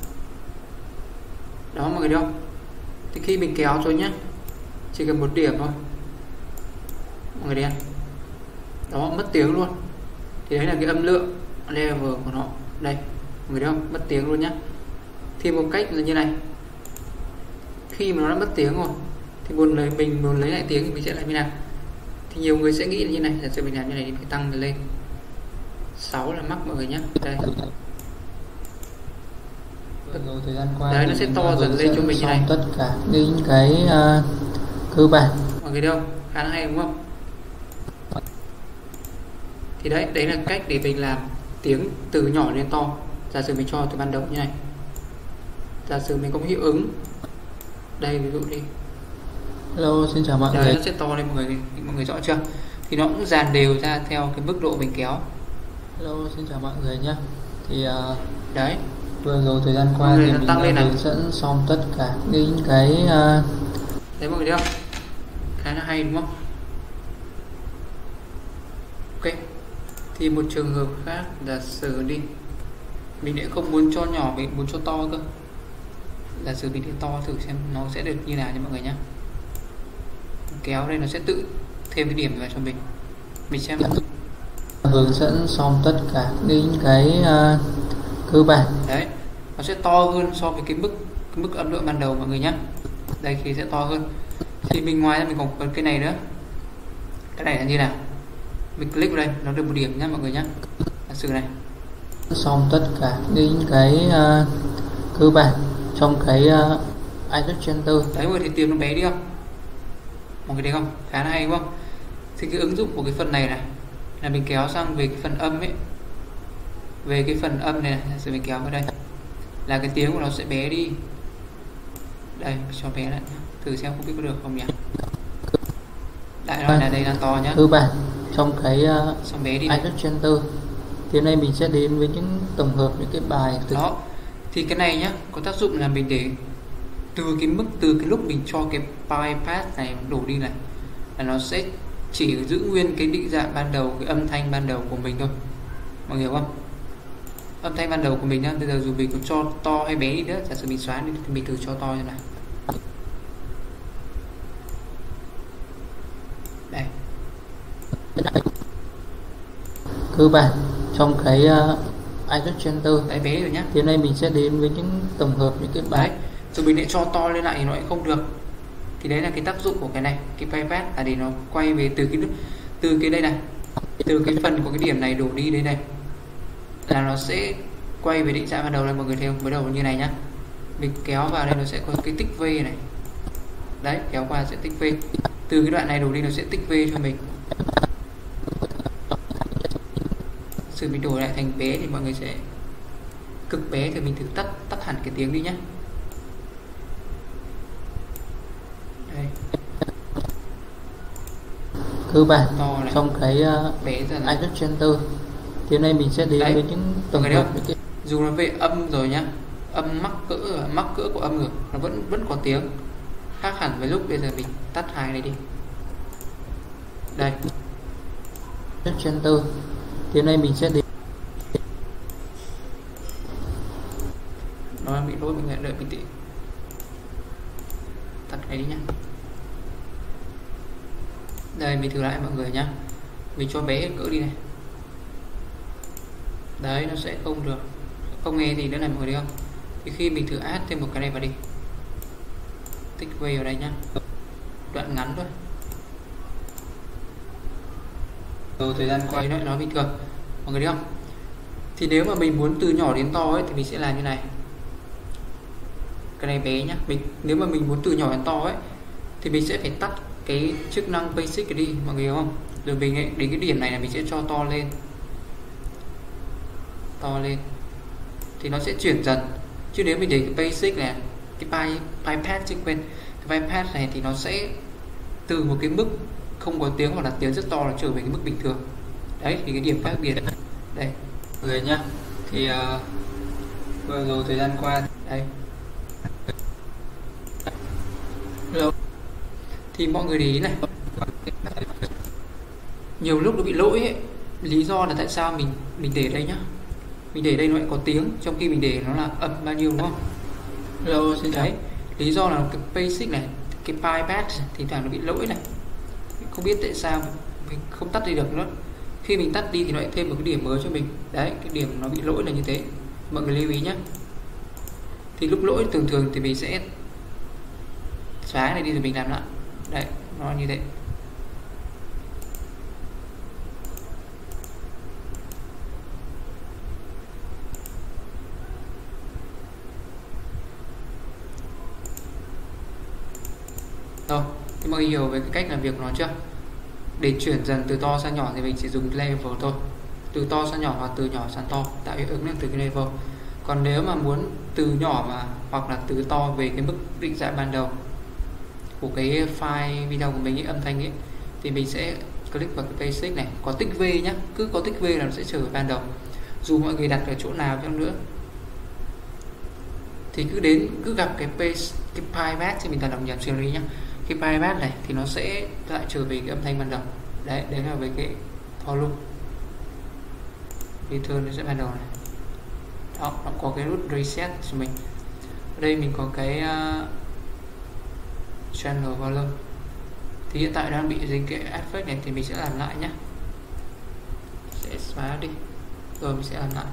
Đó mọi người thấy không? Thì khi mình kéo xuống nhá, chỉ cần một điểm thôi. Mọi người thấy không? Đó, mất tiếng luôn. Thì đấy là cái âm lượng level của nó. Đây, mọi người thấy không? Mất tiếng luôn nhá. Thì một cách là như này. Khi mà nó đã mất tiếng rồi thì mình muốn lấy lại tiếng thì mình sẽ làm như nào? Thì nhiều người sẽ nghĩ là như này, giả sử mình làm như này thì phải tăng lên 6 là mắc mọi người nhé. Đây. Rồi thời gian qua đấy, nó sẽ to dần lên cho mình như này. Tất cả những cái cơ bản. Mọi người thấy không? Khá là hay đúng không? Thì đấy là cách để mình làm tiếng từ nhỏ đến to. Giả sử mình cho từ ban đầu như này. Giả sử mình có một hiệu ứng. Đây ví dụ đi. Hello, xin chào mọi người. người. Nó sẽ to lên mọi người rõ chưa? Thì nó cũng dàn đều ra theo cái mức độ mình kéo. Hello, xin chào mọi người nhé. Thì đấy. Vừa rồi thời gian qua thì mình tăng lên đã hướng dẫn xong tất cả những cái đấy mọi người thấy không? Khá là hay đúng không? Ok. Thì một trường hợp khác, giả sử đi, mình lại không muốn cho nhỏ, mình muốn cho to cơ. Giả sử mình để to thử xem nó sẽ được như nào nha mọi người nhé. Kéo đây nó sẽ tự thêm cái điểm vào cho mình. Mình xem hướng dẫn xong tất cả những cái cơ bản. Đấy, nó sẽ to hơn so với cái mức âm lượng ban đầu mọi người nhé. Đây thì sẽ to hơn. Thì mình ngoài ra mình còn có cái này nữa. Cái này là như nào? Mình click vào đây, nó được một điểm nhé mọi người nhé. Giả sử này. Xong tất cả những cái cơ bản trong cái Illustrator. Đấy mọi người thì tiếng nó bé đi không? Mọi người thấy không? Khá là hay đúng không? Thì cái ứng dụng của cái phần này là mình kéo sang về cái phần âm ấy. Về cái phần âm này rồi mình kéo vào đây là cái tiếng của nó sẽ bé đi. Đây, cho bé lại. Thử xem không biết có được không nhỉ? Đại loại là đây là to nhá. Cơ bản trong cái xong bé đi Illustrator. Thì hôm nay mình sẽ đến với những tổng hợp những cái bài đó. Thì cái này nhá, có tác dụng là mình để từ cái lúc mình cho cái bypass này đổ đi này là nó sẽ chỉ giữ nguyên cái định dạng ban đầu, cái âm thanh ban đầu của mình thôi. Mọi người hiểu không? Âm thanh ban đầu của mình nhá, bây giờ dù mình có cho to hay bé đi nữa, giả sử mình xóa đi thì mình thử cho to như này. Đây. Cơ bản trong cái Illustrator. Đấy, bé rồi nhá. Thì hôm nay mình sẽ đến với những tổng hợp những cái bài. Đấy, rồi mình lại cho to lên lại thì nó lại không được. Thì đấy là cái tác dụng của cái này, cái bypass là để nó quay về từ cái đây này, từ cái phần của cái điểm này đổ đi đây này, là nó sẽ quay về định dạng ban đầu này mọi người thấy không? Mới đầu như này nhá. Mình kéo vào đây nó sẽ có cái tích V này. Đấy, kéo qua sẽ tích V. Từ cái đoạn này đổ đi nó sẽ tích V cho mình. Sự mình đổi lại thành bé thì mọi người sẽ cực bé, thì mình thử tắt hẳn cái tiếng đi nhé. Đây. Cơ bản To này. trong cái bé dần Illustrator. Thì hôm nay mình sẽ đến với những tổng hợp những cái. Dù nó về âm rồi nhá, âm mắc cỡ của âm rồi, nó vẫn có tiếng. Khác hẳn với lúc bây giờ mình tắt hai này đi. Đây. Illustrator. Thì hôm nay mình sẽ đến. Nó bị lỗi, mình đợi mình tí. Tắt cái đi nhá. Đây mình thử lại mọi người nhá, mình cho bé hết cỡ đi này, đấy nó sẽ không được, không nghe gì nữa này mọi người thấy không. Thì khi mình thử add thêm một cái này vào đi, tích về ở đây nhá, đoạn ngắn thôi. Rồi thời gian quay nó bình thường mọi người thấy không. Thì nếu mà mình muốn từ nhỏ đến to ấy thì mình sẽ làm như này, cái này bé nhá. Nếu mà mình muốn từ nhỏ đến to ấy thì mình sẽ phải tắt cái chức năng basic cái đi mọi người hiểu không. Rồi mình đến cái điểm này là mình sẽ cho to lên, thì nó sẽ chuyển dần. Chứ nếu mình để cái basic này, cái pipette chứ quên, cái pipette này thì nó sẽ từ một cái mức không có tiếng hoặc là tiếng rất to là trở về cái mức bình thường. Đấy thì cái điểm khác biệt đây mọi người nhá. Thì vừa rồi thời gian qua đây thì mọi người để ý này, nhiều lúc nó bị lỗi ấy. Lý do là tại sao mình để đây nhá, mình để đây nó lại có tiếng trong khi mình để nó là âm bao nhiêu đúng không. Rồi xin đấy, lý do là cái basic này, cái pipette thì thoảng nó bị lỗi này, không biết tại sao mình không tắt đi được nữa. Khi mình tắt đi thì nó lại thêm một cái điểm mới cho mình. Đấy, cái điểm nó bị lỗi là như thế, mọi người lưu ý nhé. Thì lúc lỗi thường thường thì mình sẽ xóa cái này đi rồi mình làm lại. Đấy, nó như thế. Rồi, thì mọi người hiểu về cái cách làm việc của nó chưa? Để chuyển dần từ to sang nhỏ thì mình chỉ dùng level thôi, từ to sang nhỏ hoặc từ nhỏ sang to, tạo hiệu ứng lên từ cái level. Còn nếu mà muốn từ nhỏ mà hoặc là từ to về cái mức định dạng ban đầu của cái file video của mình ấy, âm thanh ấy, thì mình sẽ click vào cái basic này, có tích V nhá, cứ có tích V là nó sẽ trở về ban đầu. Dù mọi người đặt ở chỗ nào chăng nữa thì cứ gặp cái pipette thì mình đặt đồng nhầm xử lý nhá. Cái pipette này thì nó sẽ lại trở về cái âm thanh ban đầu. Đấy là về cái volume, return nó sẽ ban đầu này. Đó, nó có cái nút reset cho mình. Ở đây mình có cái channel volume. Thì hiện tại đang bị dính cái effect này thì mình sẽ làm lại nhé, sẽ xóa đi rồi mình sẽ làm lại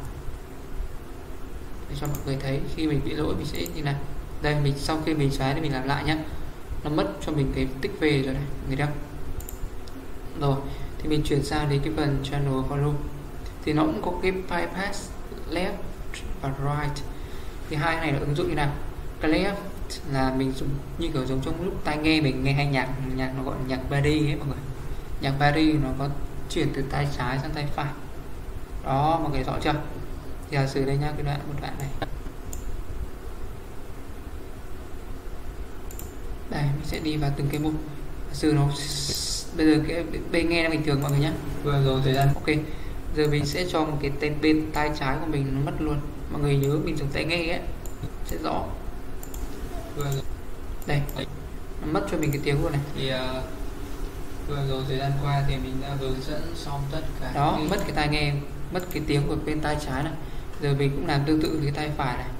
để cho mọi người thấy khi mình bị lỗi mình sẽ như này. Đây mình sau khi mình xóa thì mình làm lại nhé, nó mất cho mình cái tích về rồi này người đâu. Rồi thì mình chuyển sang đến cái phần channel volume, thì nó cũng có cái bypass left và right. Thì hai này là ứng dụng như nào. Cái left là mình dùng như kiểu giống trong lúc tai nghe mình nghe hay nhạc nó gọi là nhạc party ấy mọi người. Nhạc party nó có chuyển từ tay trái sang tay phải. Đó mọi người rõ chưa. Thì giả sử đây nhá, một đoạn này đây, mình sẽ đi vào từng cái mục. Giả sử nó bây giờ cái bên nghe là bình thường mọi người nhé. Vừa rồi thời gian ok. Giờ mình sẽ cho một cái tên bên tay trái của mình nó mất luôn. Mọi người nhớ mình dùng tai nghe ấy sẽ rõ. Đây nó mất cho mình cái tiếng luôn này. Thì vừa rồi thời gian qua thì mình đã hướng dẫn xong tất cả. Đó, mất cái tai nghe, mất cái tiếng của bên tay trái này. Giờ mình cũng làm tương tự với cái tay phải này.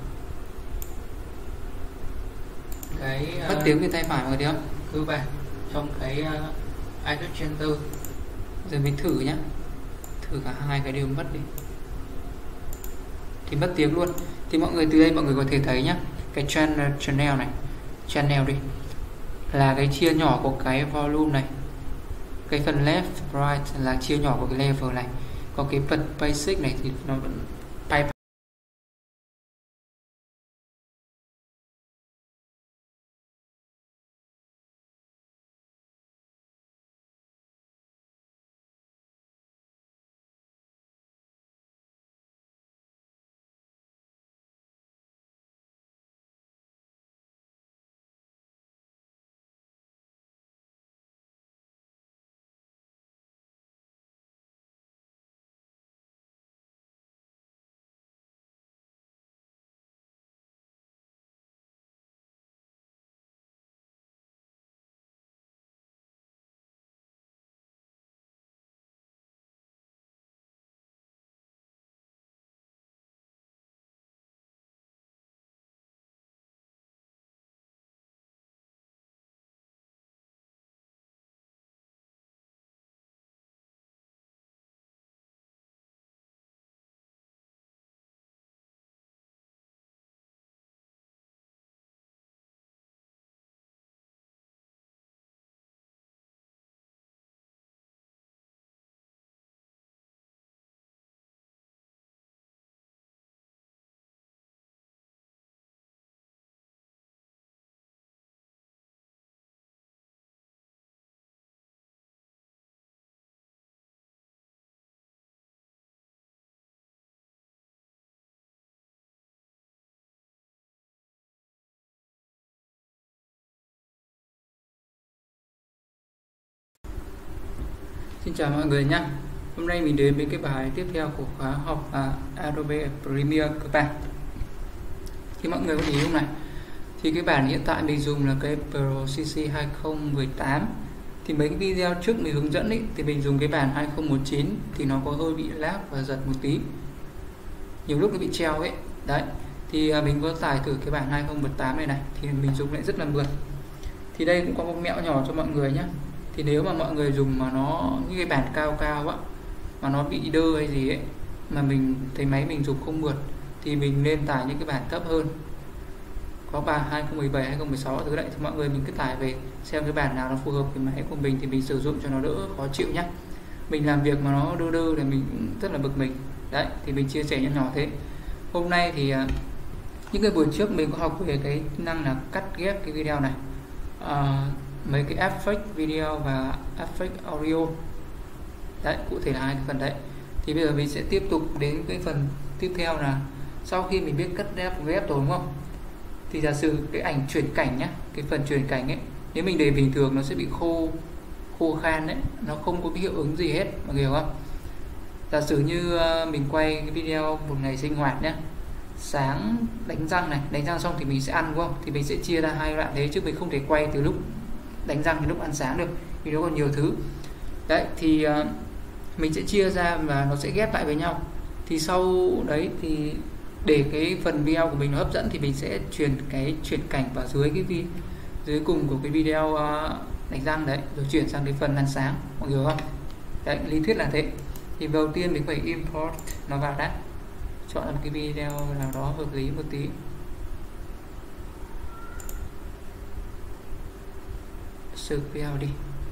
Mất tiếng bên tay phải mọi người thấy không? Cơ bản trong cái iTouch Center. Giờ mình thử nhá, thử cả hai cái đều mất đi thì mất tiếng luôn. Thì mọi người từ đây mọi người có thể thấy nhá, cái channel này, channel đi là cái chia nhỏ của cái volume này, cái phần left right là chia nhỏ của cái level này, còn cái phần basic này thì nó vẫn pipe Xin chào mọi người nhé. Hôm nay mình đến với cái bài tiếp theo của khóa học Adobe Premiere cơ bản. Thì mọi người có nhìn lúc này, thì cái bản hiện tại mình dùng là cái Pro CC 2018. Thì mấy cái video trước mình hướng dẫn ấy, thì mình dùng cái bản 2019 thì nó có hơi bị lag và giật một tí, nhiều lúc nó bị treo ấy. Đấy, thì mình có tải thử cái bản 2018 này thì mình dùng lại rất là mượt. Thì đây cũng có một mẹo nhỏ cho mọi người nhé. Thì nếu mà mọi người dùng mà nó những cái bản cao cao á, mà nó bị đơ hay gì ấy, mà mình thấy máy mình dùng không mượt, thì mình nên tải những cái bản thấp hơn, có bản 2017, 2016 thứ đấy. Thì mọi người mình cứ tải về xem cái bản nào nó phù hợp với máy của mình thì mình sử dụng cho nó đỡ khó chịu nhé. Mình làm việc mà nó đơ đơ thì mình cũng rất là bực mình. Đấy, thì mình chia sẻ nhỏ nhỏ thế. Hôm nay thì những cái buổi trước mình có học về cái năng là cắt ghép cái video này, mấy cái effect video và effect audio. Đấy, cụ thể là hai cái phần đấy. Thì bây giờ mình sẽ tiếp tục đến cái phần tiếp theo là sau khi mình biết cắt ghép rồi đúng không, thì giả sử cái ảnh chuyển cảnh nhá, cái phần chuyển cảnh ấy, nếu mình để bình thường nó sẽ bị khô khan đấy, nó không có cái hiệu ứng gì hết, mọi người hiểu không? Giả sử như mình quay cái video một ngày sinh hoạt nhé, sáng đánh răng xong thì mình sẽ ăn đúng không, thì mình sẽ chia ra hai đoạn thế, chứ mình không thể quay từ lúc đánh răng đến lúc ăn sáng được, vì nó còn nhiều thứ. Đấy, thì mình sẽ chia ra và nó sẽ ghép lại với nhau. Thì sau đấy thì để cái phần video của mình nó hấp dẫn thì mình sẽ chuyển cảnh vào dưới cùng của cái video đánh răng đấy, rồi chuyển sang cái phần ăn sáng, mọi người hiểu không? Đấy, lý thuyết là thế. Thì đầu tiên mình phải import nó vào đã, chọn một cái video nào đó hợp lý một tí. Search video đi.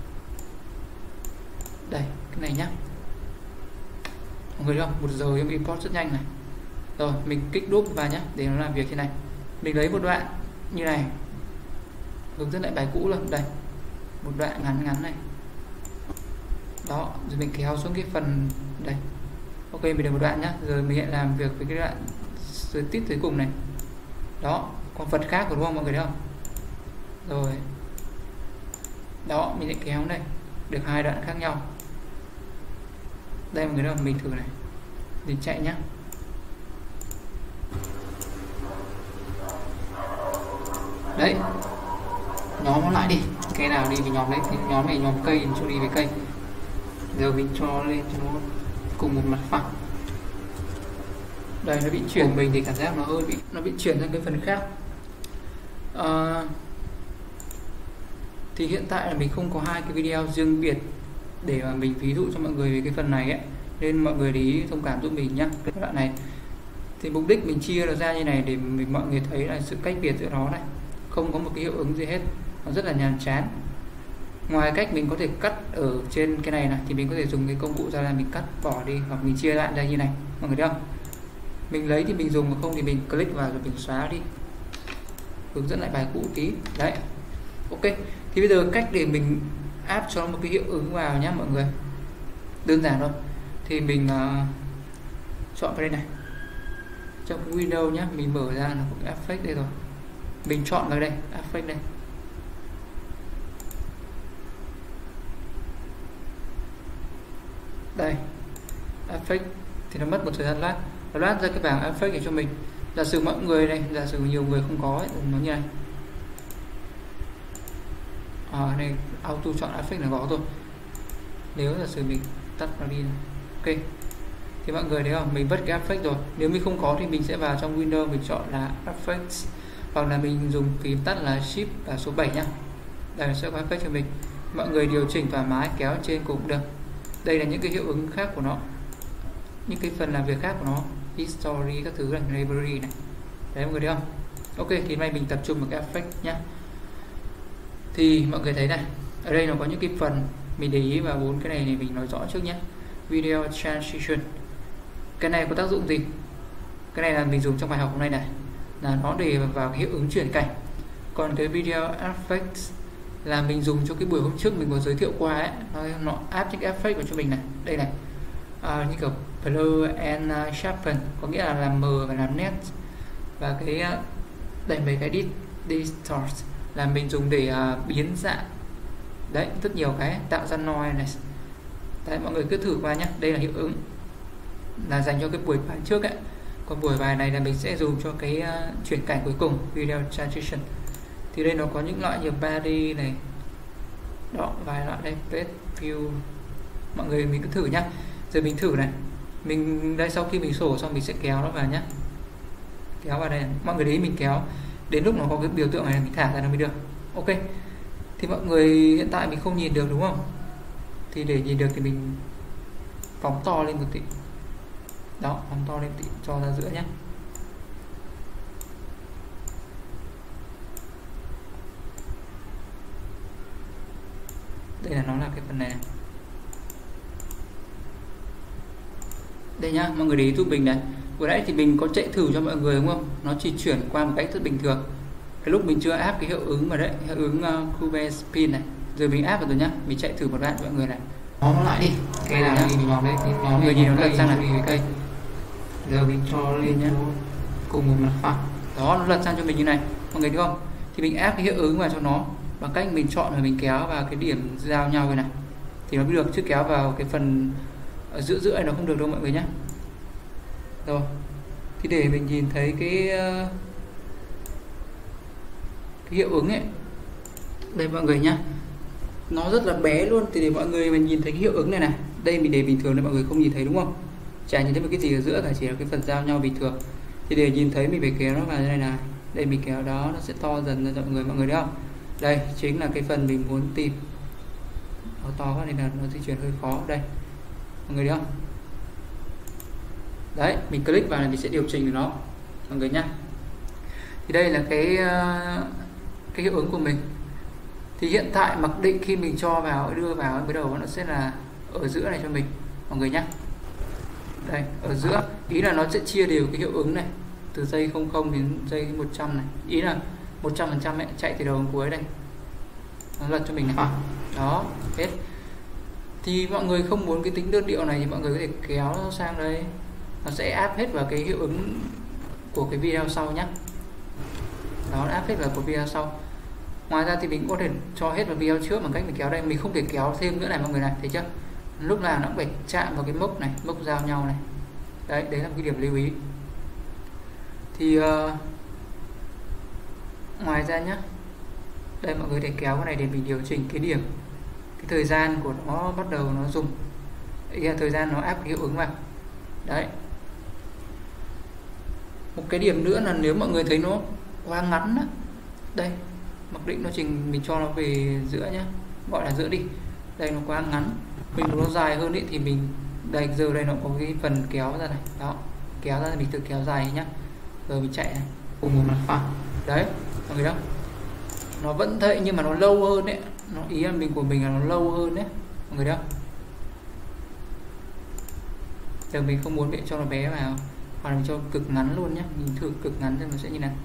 Đây, cái này nhá. Mọi người thấy không? 1 giờ em import rất nhanh này. Rồi, mình kích đúp vào nhá, để nó làm việc thế này. Mình lấy một đoạn như này, hướng dẫn lại bài cũ luôn. Đây, một đoạn ngắn này. Đó, rồi mình kéo xuống cái phần đây. Ok, mình được một đoạn nhá. Rồi mình lại làm việc với cái đoạn tiếp tới cùng này. Đó, còn phần khác của đúng không mọi người thấy không? Rồi. Đó, mình lại kéo đây, được hai đoạn khác nhau. Đây mọi người thấy không? Mình thử này. Mình chạy nhá. Đấy, nhóm nó lại đi, cái nào đi thì nhóm đấy, thì nhóm này nhóm cây cho đi với cây. Giờ mình cho lên cho nó cùng một mặt phẳng. Đây, nó bị chuyển, mình thì cảm giác nó bị chuyển sang cái phần khác. Thì hiện tại là mình không có hai cái video riêng biệt để mà mình ví dụ cho mọi người về cái phần này ấy, nên mọi người để ý thông cảm giúp mình nhá. Cái đoạn này thì mục đích mình chia nó ra như này để mọi người thấy là sự cách biệt giữa nó này, không có một cái hiệu ứng gì hết, nó rất là nhàm chán. Ngoài cách mình có thể cắt ở trên cái này thì mình có thể dùng cái công cụ ra là mình cắt bỏ đi, hoặc mình chia đoạn ra như này, mọi người thấy không? Mình lấy thì mình dùng, mà không thì mình click vào rồi mình xóa đi. Hướng dẫn lại bài cũ tí. Đấy, ok. Thì bây giờ cách để mình áp cho một cái hiệu ứng vào nhé mọi người, đơn giản thôi. Thì mình chọn vào đây này, trong cái window nhé, mình mở ra là một cái effect đây rồi, mình chọn vào đây effect đây. Đây, effect thì nó mất một thời gian lát, nó lát ra cái bảng effect để cho mình. Giả sử mọi người này, giả sử nhiều người không có ấy, nó như này. Này auto chọn effect là có rồi. Nếu giả sử mình tắt nó đi này. Ok, thì mọi người thấy không, mình vứt cái effect rồi. Nếu mình không có thì mình sẽ vào trong window, mình chọn là effects, hoặc là mình dùng phím tắt là shift và số 7 nhá. Đây sẽ có effect cho mình. Mọi người điều chỉnh thoải mái, kéo trên cũng được. Đây là những cái hiệu ứng khác của nó, những cái phần làm việc khác của nó, history các thứ này, library này. Đấy mọi người thấy không? Ok, thì nay mình tập trung vào cái effect nhá. Thì mọi người thấy này, ở đây nó có những cái phần mình để ý vào 4 cái này thì mình nói rõ trước nhé. Video transition, cái này có tác dụng gì? Cái này là mình dùng trong bài học hôm nay này, là nó để vào cái hiệu ứng chuyển cảnh. Còn cái video effects là mình dùng cho cái buổi hôm trước mình có giới thiệu qua ấy, nó áp những effect vào cho mình này. Đây này, như kiểu blur and sharpen, có nghĩa là làm mờ và làm nét. Và cái đây mấy cái distort là mình dùng để biến dạng. Đấy, rất nhiều cái tạo ra noise này. Đấy, mọi người cứ thử qua nhé. Đây là hiệu ứng là dành cho cái buổi bài trước ấy. Còn buổi bài này là mình sẽ dùng cho cái chuyển cảnh cuối cùng, video transition. Thì đây nó có những loại như body này, đó, vài loại đây, page view. Mọi người mình cứ thử nhá. Giờ mình thử này, mình đây sau khi mình sổ xong mình sẽ kéo nó vào nhá, kéo vào đây này. Mọi người đấy, mình kéo đến lúc nó có cái biểu tượng này mình thả ra nó mới được. Ok, thì mọi người hiện tại mình không nhìn được đúng không, thì để nhìn được thì mình phóng to lên một tí, đó, phóng to lên tí cho ra giữa nhé. Đây là nó là cái phần này, đây nhá. Mọi người để ý giúp mình này, vừa nãy thì mình có chạy thử cho mọi người đúng không, nó chỉ chuyển qua một cách rất bình thường cái lúc mình chưa áp cái hiệu ứng vào đấy, hiệu ứng Cube Spin này. Giờ mình áp vào rồi nhá, mình chạy thử một đoạn cho mọi người này. Nó lại đi, Cây là mình vào đây, mọi người nhìn nó lật sang này, cây. Giờ mình cho lên nhá, cùng một mặt phẳng. Đó, nó lật sang cho mình như này, mọi người thấy không? Thì mình áp cái hiệu ứng vào cho nó bằng cách mình chọn và mình kéo vào cái điểm giao nhau này, thì nó mới được, chứ kéo vào cái phần ở giữa này nó không được đâu mọi người nhé. Rồi, thì để mình nhìn thấy cái hiệu ứng ấy, đây mọi người nhá, nó rất là bé luôn. Thì để mọi người mình nhìn thấy cái hiệu ứng này này, đây mình để bình thường nên mọi người không nhìn thấy đúng không, chả nhìn thấy một cái gì ở giữa cả, chỉ là cái phần giao nhau bình thường. Thì để nhìn thấy mình phải kéo nó vào đây này, đây mình kéo đó, nó sẽ to dần ra cho mọi người thấy không. Đây chính là cái phần mình muốn tìm, nó to quá nên là nó di chuyển hơi khó. Đây mọi người thấy không, đấy mình click vào này mình sẽ điều chỉnh được nó mọi người nhá. Thì đây là cái hiệu ứng của mình. Thì hiện tại mặc định khi mình cho vào, đưa vào cái đầu nó sẽ là ở giữa này cho mình mọi người nhá. Đây ở giữa, ý là nó sẽ chia đều cái hiệu ứng này từ giây 00 đến giây 100 này, ý là 100% ấy, chạy từ đầu đến cuối đây, nó lật cho mình này. Đó, hết. Thì mọi người không muốn cái tính đơn điệu này thì mọi người có thể kéo nó sang đây, nó sẽ áp hết vào cái hiệu ứng của cái video sau nhé. Đó, áp hết vào của video sau. Ngoài ra thì mình cũng có thể cho hết vào video trước bằng cách mình kéo đây, mình không thể kéo thêm nữa này mọi người này, thấy chưa? Lúc nào nó cũng phải chạm vào cái mốc này, mốc giao nhau này. Đấy là một cái điểm lưu ý. Thì ngoài ra nhá, đây mọi người để kéo cái này để mình điều chỉnh cái điểm, cái thời gian của nó bắt đầu nó dùng, ý là thời gian nó áp cái hiệu ứng vào. Đấy, một cái điểm nữa là nếu mọi người thấy nó quá ngắn á, đây mặc định nó trình mình cho nó về giữa nhá, gọi là giữa đi. Đây nó quá ngắn, mình muốn nó dài hơn ý, thì mình đây, giờ đây nó có cái phần kéo ra này, đó, kéo ra thì mình tự kéo dài nhá. Rồi mình chạy này, cùng một mặt phẳng. Đấy mọi người đâu, nó vẫn thế nhưng mà nó lâu hơn đấy, nó ý là của mình là nó lâu hơn đấy mọi người đâu. Giờ mình không muốn để cho nó bé vào, hoặc là mình cho cực ngắn luôn nhé, mình thử cực ngắn xem nó sẽ như nào.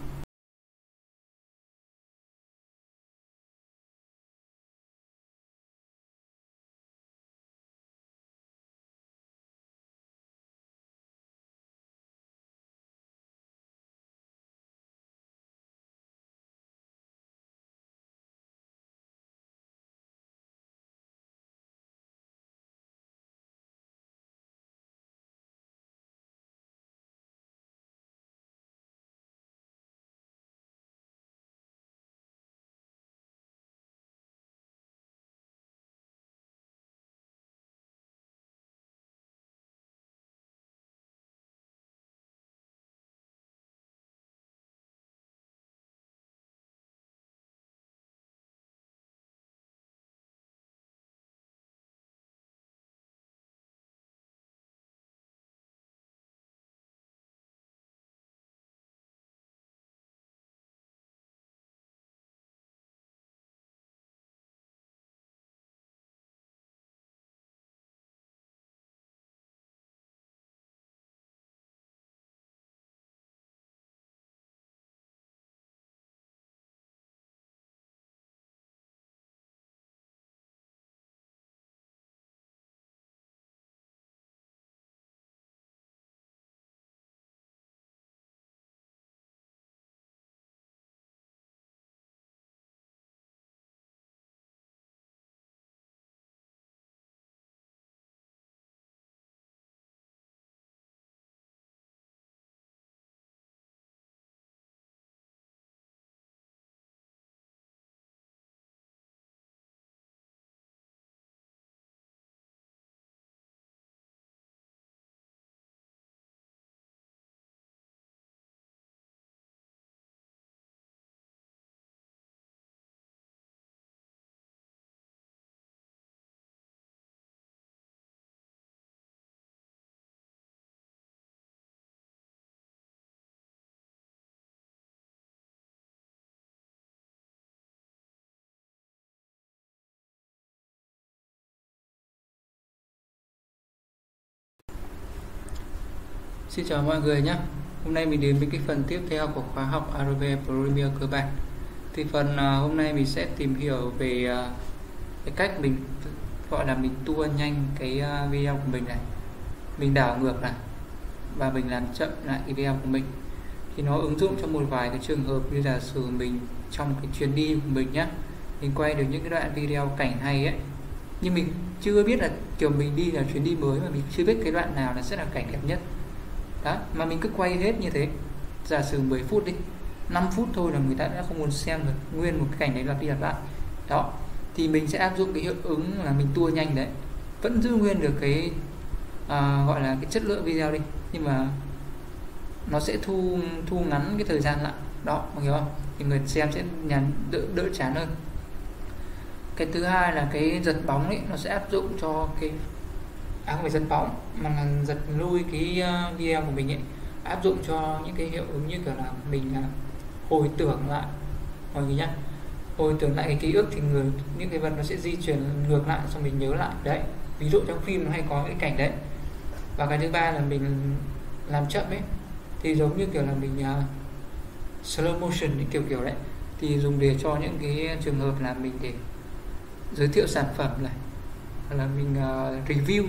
Xin chào mọi người nhé. Hôm nay mình đến với cái phần tiếp theo của khóa học Adobe Premiere cơ bản. Thì phần hôm nay mình sẽ tìm hiểu về cái cách mình gọi là mình tua nhanh cái video của mình này, mình đảo ngược này và mình làm chậm lại cái video của mình. Thì nó ứng dụng trong một vài cái trường hợp như là sử mình trong cái chuyến đi của mình nhé, mình quay được những cái đoạn video cảnh hay ấy, nhưng mình chưa biết là kiểu mình đi là chuyến đi mới mà mình chưa biết cái đoạn nào là sẽ là cảnh đẹp nhất đó, mà mình cứ quay hết như thế. Giả sử 10 phút đi, 5 phút thôi là người ta đã không muốn xem được nguyên một cái cảnh đấy lặp đi lặp lại đó. Thì mình sẽ áp dụng cái hiệu ứng là mình tua nhanh đấy, vẫn giữ nguyên được cái gọi là cái chất lượng video đi, nhưng mà nó sẽ thu ngắn cái thời gian lại đó, mọi hiểu không? Thì người xem sẽ đỡ chán hơn. Cái thứ hai là cái giật bóng ấy, nó sẽ áp dụng cho cái không phải giật bóng mà là giật lui cái video của mình ấy, áp dụng cho những cái hiệu ứng như kiểu là mình hồi tưởng lại mọi người nhé, hồi tưởng lại cái ký ức thì những cái vật nó sẽ di chuyển ngược lại xong mình nhớ lại đấy. Ví dụ trong phim nó hay có cái cảnh đấy. Và cái thứ ba là mình làm chậm ấy, thì giống như kiểu là mình slow motion những kiểu đấy, thì dùng để cho những cái trường hợp là mình để giới thiệu sản phẩm này, hoặc là mình review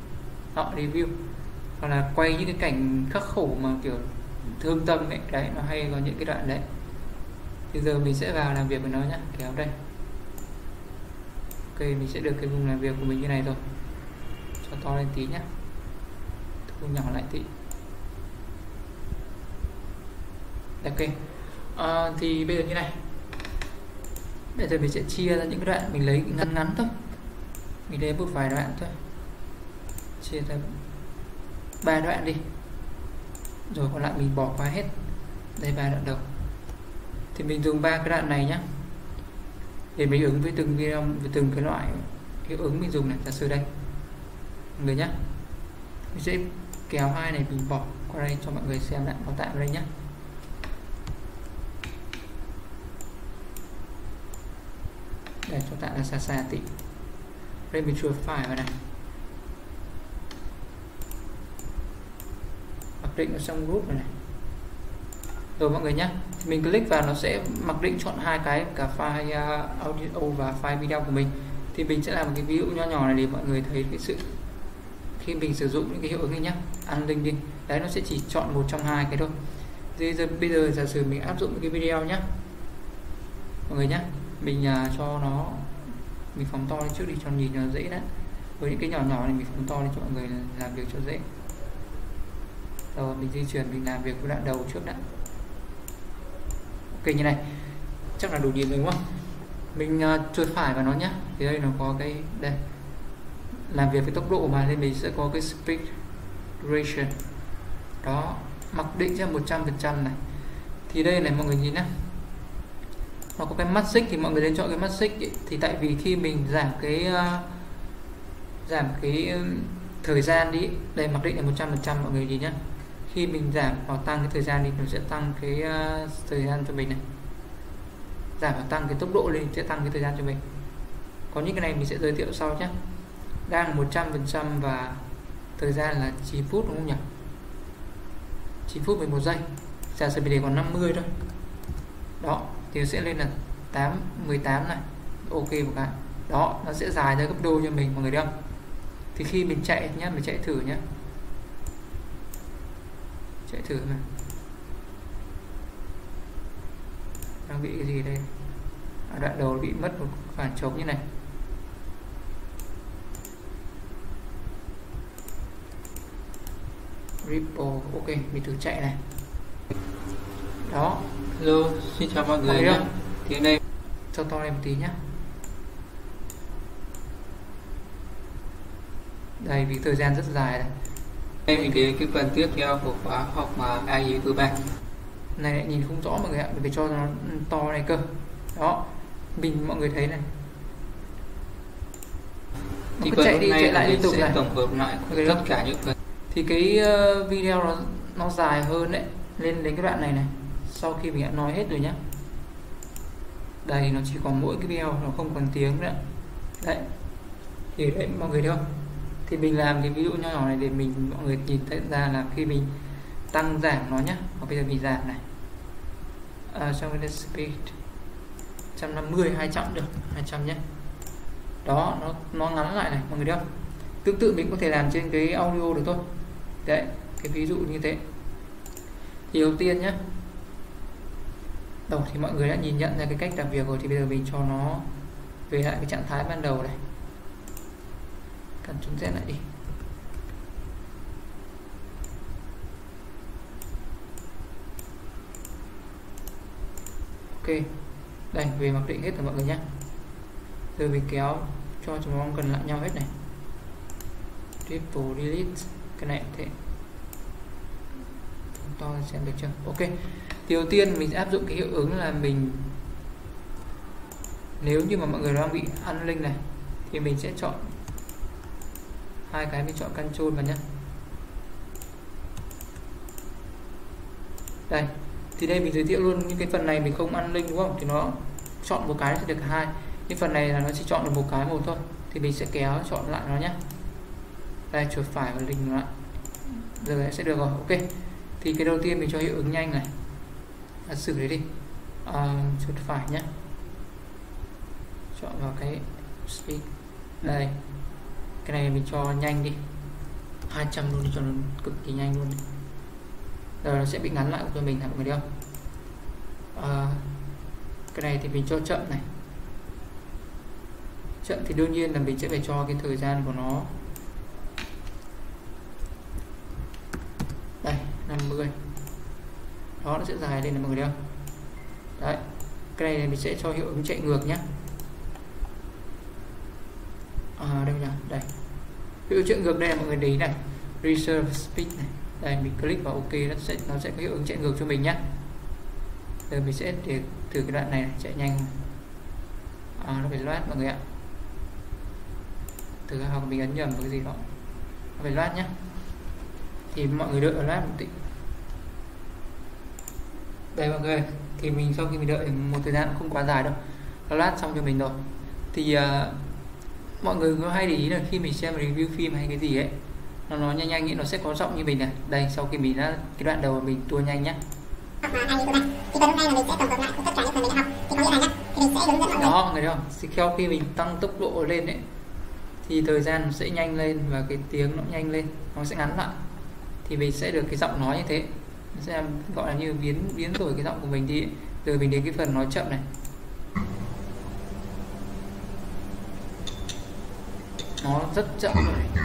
hoặc là quay những cái cảnh khắc khổ mà kiểu thương tâm ấy đấy, nó hay có những cái đoạn đấy. Thì giờ mình sẽ vào làm việc với nó nhé, kéo đây. Ok, mình sẽ được cái vùng làm việc của mình như này rồi, cho to lên tí nhé, thu nhỏ lại tí. Ok, thì bây giờ như này, bây giờ mình sẽ chia ra những cái đoạn mình lấy ngắn thôi, mình lấy một vài đoạn thôi, chia ra 3 đoạn đi, rồi còn lại mình bỏ qua hết. Đây 3 đoạn đầu thì mình dùng 3 cái đoạn này nhé, để mình ứng với từng video, với từng cái loại hiệu ứng mình dùng này. Giả sử đây mọi người nhé, mình sẽ kéo hai này mình bỏ qua đây cho mọi người xem lại, nó tạm vào đây nhé. Để cho tạo ra xa tí. Đây mình chuột phải vào này, mặc định ở trong group này, rồi mọi người nhé. Mình click vào nó sẽ mặc định chọn hai cái, cả file audio và file video của mình. Thì mình sẽ làm một cái ví dụ nhỏ này để mọi người thấy cái sự khi mình sử dụng những cái hiệu ứng này nhé. Unlink đi, đấy nó sẽ chỉ chọn một trong hai cái thôi. Bây giờ giả sử mình áp dụng cái video nhé mọi người nhé, mình cho nó, mình phóng to lên trước đi cho nhìn nó dễ đấy. Với những cái nhỏ này mình phóng to lên cho mọi người làm việc cho dễ. Rồi mình di chuyển, mình làm việc với đoạn đầu trước đã. Ok, như này chắc là đủ nhìn rồi đúng không? Mình chuột phải vào nó nhé. Thì đây nó có cái đây, làm việc với tốc độ mà, nên mình sẽ có cái speed duration đó, mặc định cho 100% này. Thì đây này mọi người nhìn nhé, nó có cái mắt xích, thì mọi người nên chọn cái mắt xích ấy. Thì tại vì khi mình giảm cái thời gian đi, đây mặc định là 100% mọi người nhìn nhé. Khi mình giảm hoặc tăng cái thời gian đi, nó sẽ tăng cái thời gian cho mình này, giảm hoặc tăng cái tốc độ lên sẽ tăng cái thời gian cho mình. Có những cái này mình sẽ giới thiệu sau nhé. Đang 100% và thời gian là 9 phút đúng không nhỉ? 9 phút 11 giây. Giả sử mình để còn 50 thôi đó, thì nó sẽ lên là 18 này. Ok một cái đó, nó sẽ dài ra gấp đôi cho mình mọi người thấy không? Thì khi mình chạy nhé, mình chạy thử nhé, chạy thử này, đang bị cái gì đây, đoạn đầu bị mất một khoảng trống như này. Ripple, ok mình thử chạy này đó. Hello, xin chào mọi người nhé. Thì đây cho to lên một tí nhé. Đây vì thời gian rất dài này. Đây mình đến cái phần tiếp theo của khóa học mà AI cơ bản này, lại nhìn không rõ mọi người ạ, mình phải cho nó to này cơ đó. Mọi người thấy này, thì chạy đi chạy lại liên tục này, tổng hợp lại tất cả những phần. Thì cái video nó dài hơn đấy, lên đến cái đoạn này này, sau khi mình đã nói hết rồi nhé. Đây nó chỉ còn mỗi cái video, nó không còn tiếng nữa đấy. Thì đấy mọi người thấy không, thì mình làm cái ví dụ nhỏ này để mọi người nhìn thấy ra là khi mình tăng giảm nó nhé. Và bây giờ mình giảm này, trong cái speed 150 200 được, 200 nhé. Đó, nó ngắn lại này mọi người thấy không? Tương tự mình có thể làm trên cái audio được thôi. Đấy, cái ví dụ như thế. Thì đầu tiên nhé, thì mọi người đã nhìn nhận ra cái cách làm việc rồi, thì bây giờ mình cho nó về lại cái trạng thái ban đầu này. Ctrl Z lại đi. Ok, đây về mặc định hết rồi mọi người nhé. Rồi mình kéo cho chúng nó gần lại nhau hết này. Triple delete cái này thế. To xem được chưa? Ok. Thì đầu tiên mình sẽ áp dụng cái hiệu ứng là mình, nếu như mà mọi người đang bị unlink này thì mình sẽ chọn hai cái, mình chọn Ctrl vào nhé. Đây, thì đây mình giới thiệu luôn những cái phần này mình không unlink đúng không? Thì nó chọn một cái sẽ được hai. Nhưng phần này là nó chỉ chọn được một cái một thôi. Thì mình sẽ kéo chọn lại nó nhé. Đây, chuột phải và link lại. Giờ sẽ được rồi. Ok. Thì cái đầu tiên mình cho hiệu ứng nhanh này. Xử đấy đi. Chuột phải nhé. Chọn vào cái speed. Đây. Cái này mình cho nhanh đi. 200 luôn đi cho nó cực kỳ nhanh luôn. Rồi nó sẽ bị ngắn lại cho mình mọi người thấy không? Cái này thì mình cho chậm này. Chậm thì đương nhiên là mình sẽ phải cho cái thời gian của nó. Đây, 50. Đó, nó sẽ dài lên này mọi người thấy không? Đấy. Cái này mình sẽ cho hiệu ứng chạy ngược nhé. Đây nhá, đây. Hiệu ứng chạy ngược đây là mọi người để ý này. Reserve speed này. Đây mình click vào ok, nó sẽ có hiệu ứng chạy ngược cho mình nhé. Rồi mình sẽ để từ cái đoạn này chạy nhanh. Nó phải loát mọi người ạ. Từ học mình ấn nhầm vào cái gì đó. Nó phải loát nhé. Thì mọi người đợi ở loát một tí. Đây mọi người, thì mình sau khi mình đợi một thời gian không quá dài đâu, nó loát xong cho mình rồi. Thì mọi người có hay để ý là khi mình xem review phim hay cái gì ấy, nó nói nhanh nhanh ấy, nó sẽ có giọng như mình này. Đây, sau khi mình đã cái đoạn đầu mình tua nhanh nhé. Đó mọi người thấy không? Thì theo khi mình tăng tốc độ lên ấy thì thời gian nó sẽ nhanh lên và cái tiếng nó nhanh lên, nó sẽ ngắn lại. Thì mình sẽ được cái giọng nói như thế. Nó sẽ gọi là như biến đổi cái giọng của mình đi. Rồi mình đến cái phần nói chậm này. Nó rất chậm rồi.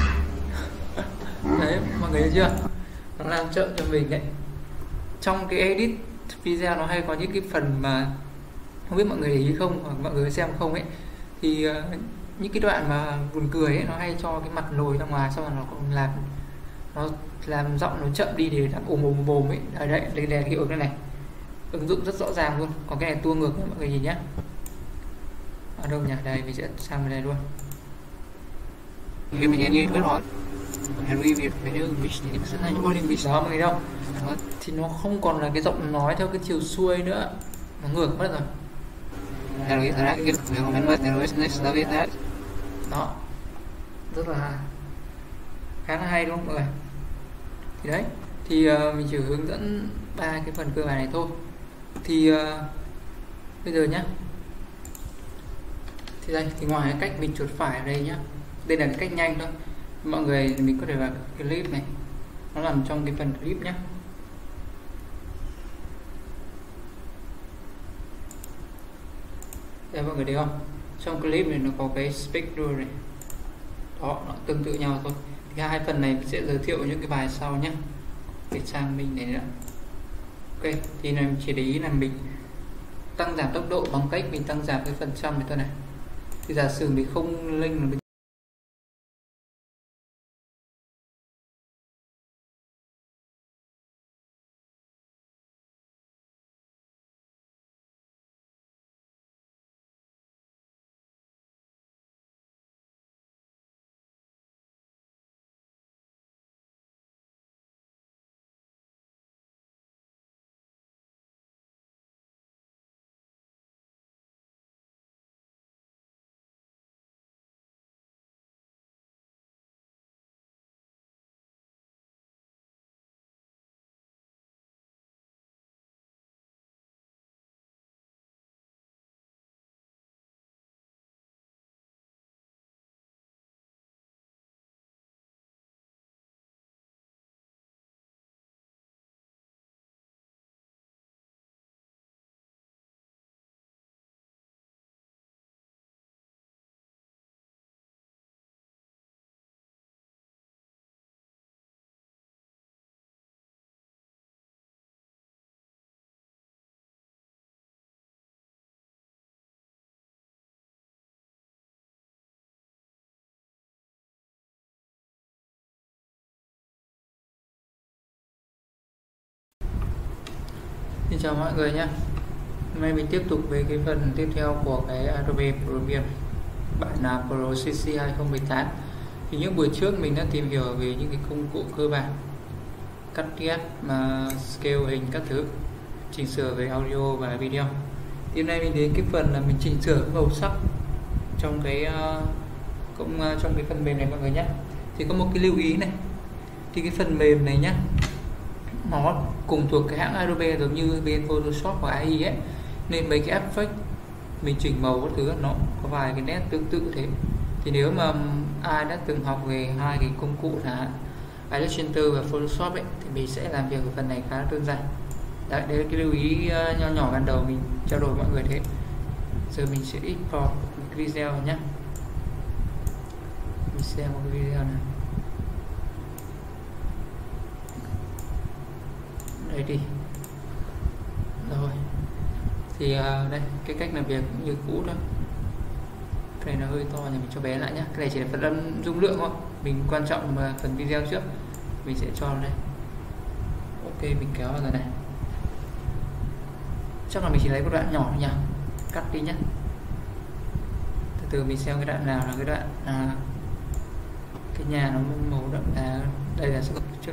Đấy, mọi người thấy chưa? Nó làm chậm cho mình đấy. Trong cái edit video nó hay có những cái phần mà không biết mọi người để ý không, hoặc mọi người xem không ấy, thì những cái đoạn mà buồn cười ấy, nó hay cho cái mặt nồi ra ngoài, xong rồi nó cũng làm giọng nó chậm đi để làm ồm ồm ấy. Đấy, đây là cái hiệu ứng này, ứng dụng rất rõ ràng luôn. Còn cái này tua ngược mọi người nhìn nhé. Ở đâu nhỉ? Đây mình sẽ sang bên này luôn. Đó mọi người đâu, thì nó không còn là cái giọng nói theo cái chiều xuôi nữa, nó ngược mất rồi. Đó, rất là khá là hay đúng không mọi người? Thì đấy, thì mình chỉ hướng dẫn 3 cái phần cơ bản này thôi. Thì bây giờ nhá, thì đây, thì ngoài cái cách mình chuột phải ở đây nhá, đây là cái cách nhanh thôi. Mọi người mình có thể vào clip này, nó nằm trong cái phần clip nhé. Đây mọi người thấy không? Trong clip này nó có cái speak rule này. Đó, nó tương tự nhau thôi. Thì hai phần này sẽ giới thiệu những cái bài sau nhé. Cái trang mình này nữa. Ok, thì này chỉ để ý là mình tăng giảm tốc độ bằng cách mình tăng giảm cái phần trăm này thôi này. Thì giả sử mình không link mình Xin chào mọi người nhé. Hôm nay mình tiếp tục với cái phần tiếp theo của cái Adobe Premiere bản Pro CC 2018. Thì những buổi trước mình đã tìm hiểu về những cái công cụ cơ bản, cắt ghép, scale hình các thứ, chỉnh sửa về audio và video. Thì hôm nay mình đến cái phần là mình chỉnh sửa màu sắc trong cái trong cái phần mềm này mọi người nhé. Thì có một cái lưu ý này, thì cái phần mềm này nhé, nó cùng thuộc cái hãng Adobe giống như bên Photoshop và AI ấy, nên mấy cái effect mình chỉnh màu các thứ nó có vài cái nét tương tự thế. Thì nếu mà ai đã từng học về hai cái công cụ là Illustrator và Photoshop ấy, thì mình sẽ làm việc ở phần này khá là đơn giản. Đấy, đây là cái lưu ý nho nhỏ ban đầu mình trao đổi mọi người thế. Giờ mình sẽ export một cái video nhé. Mình xem một cái video này. Đây đi. Rồi. Thì đây, cái cách làm việc cũng như cũ đó. Cái này nó hơi to thì mình cho bé lại nhé. Cái này chỉ là phần âm dung lượng thôi. Mình quan trọng là phần video trước. Mình sẽ cho đây. Ok, mình kéo vào rồi này. Chắc là mình chỉ lấy một đoạn nhỏ thôi nha. Cắt đi nhé. Từ từ mình xem cái đoạn nào là cái đoạn cái nhà nó màu đậm là đây là sẽ trước.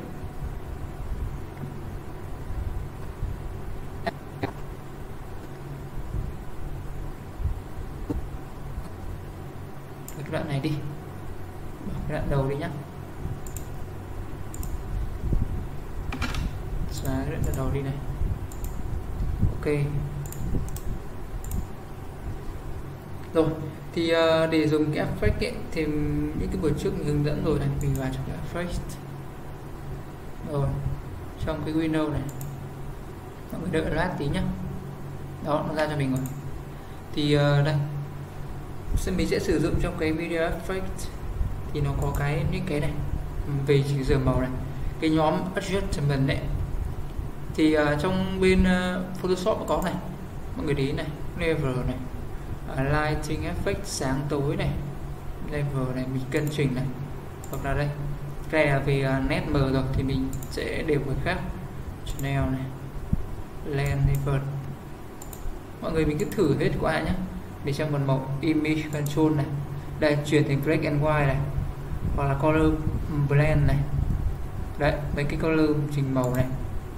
Cái đoạn này đi, bỏ cái đoạn đầu đi nhá, xóa cái đoạn đầu đi này. Ok rồi, thì để dùng cái effect ấy, thì những cái buổi trước mình hướng dẫn rồi này, mình vào trong cái effect rồi trong cái window này, mọi người đợi lát tí nhá. Đó, nó ra cho mình rồi. Thì đây mình sẽ sử dụng trong cái video effect, thì nó có những cái này về chỉnh sửa màu này, cái nhóm adjustment này. Thì trong bên Photoshop có này, mọi người để này, level này, lighting effect, sáng tối này, level này mình cân chỉnh này, hoặc là đây cái này là về nét mờ rồi thì mình sẽ đều cái khác, channel này, blend level. Mọi người mình cứ thử hết qua nhé. Để trong phần màu image control này, đây chuyển thành black and white này, hoặc là color blend này, đấy mấy cái color chỉnh màu này.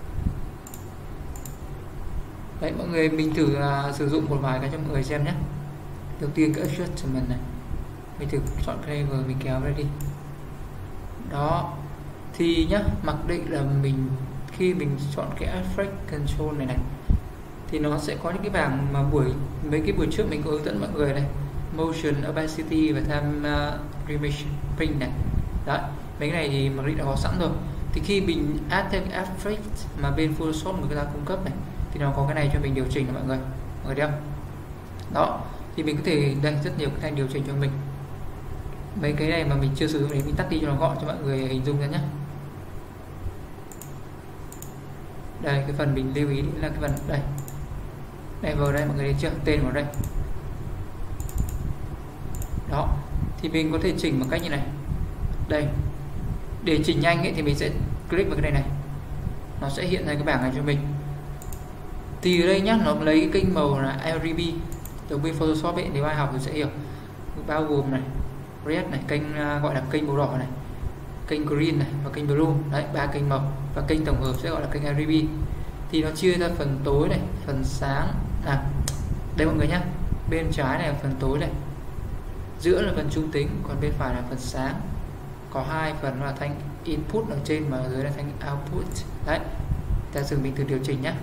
Đấy, mọi người mình thử sử dụng một vài cái cho mọi người xem nhé. Đầu tiên cái adjustment này, mình thử chọn cái level, mình kéo ra đi. Đó, thì nhá, mặc định là khi mình chọn cái effect control này thì nó sẽ có những cái bảng mà mấy cái buổi trước mình có hướng dẫn mọi người này, motion, opacity và time remeshing này. Đấy, mấy cái này thì mặc định đã có sẵn rồi. Thì khi mình add thêm effect mà bên Photoshop người ta cung cấp này, thì nó có cái này cho mình điều chỉnh này mọi người thấy không? Đó, thì mình có thể đây rất nhiều cái điều chỉnh cho mình. Mấy cái này mà mình chưa sử dụng thì mình tắt đi cho nó gọn cho mọi người hình dung ra nhé. Đây, cái phần mình lưu ý là cái phần đây, vào đây mọi người thấy chưa, tên vào đây. Đó, thì mình có thể chỉnh bằng cách như này. Đây, để chỉnh nhanh ấy, thì mình sẽ click vào cái này, nó sẽ hiện ra cái bảng này cho mình. Thì ở đây nhá, nó lấy cái kênh màu là RGB từ bên Photoshop ấy, nếu ai học thì sẽ hiểu, bao gồm này, red này, kênh gọi là kênh màu đỏ này, kênh green này và kênh blue. Đấy, 3 kênh màu, và kênh tổng hợp sẽ gọi là kênh RGB. Thì nó chia ra phần tối này, phần sáng. Đây mọi người nhé, bên trái này là phần tối này, giữa là phần trung tính, còn bên phải là phần sáng. Có hai phần là thanh input ở trên và ở dưới là thanh output. Đấy, ta sử mình thử điều chỉnh nhé.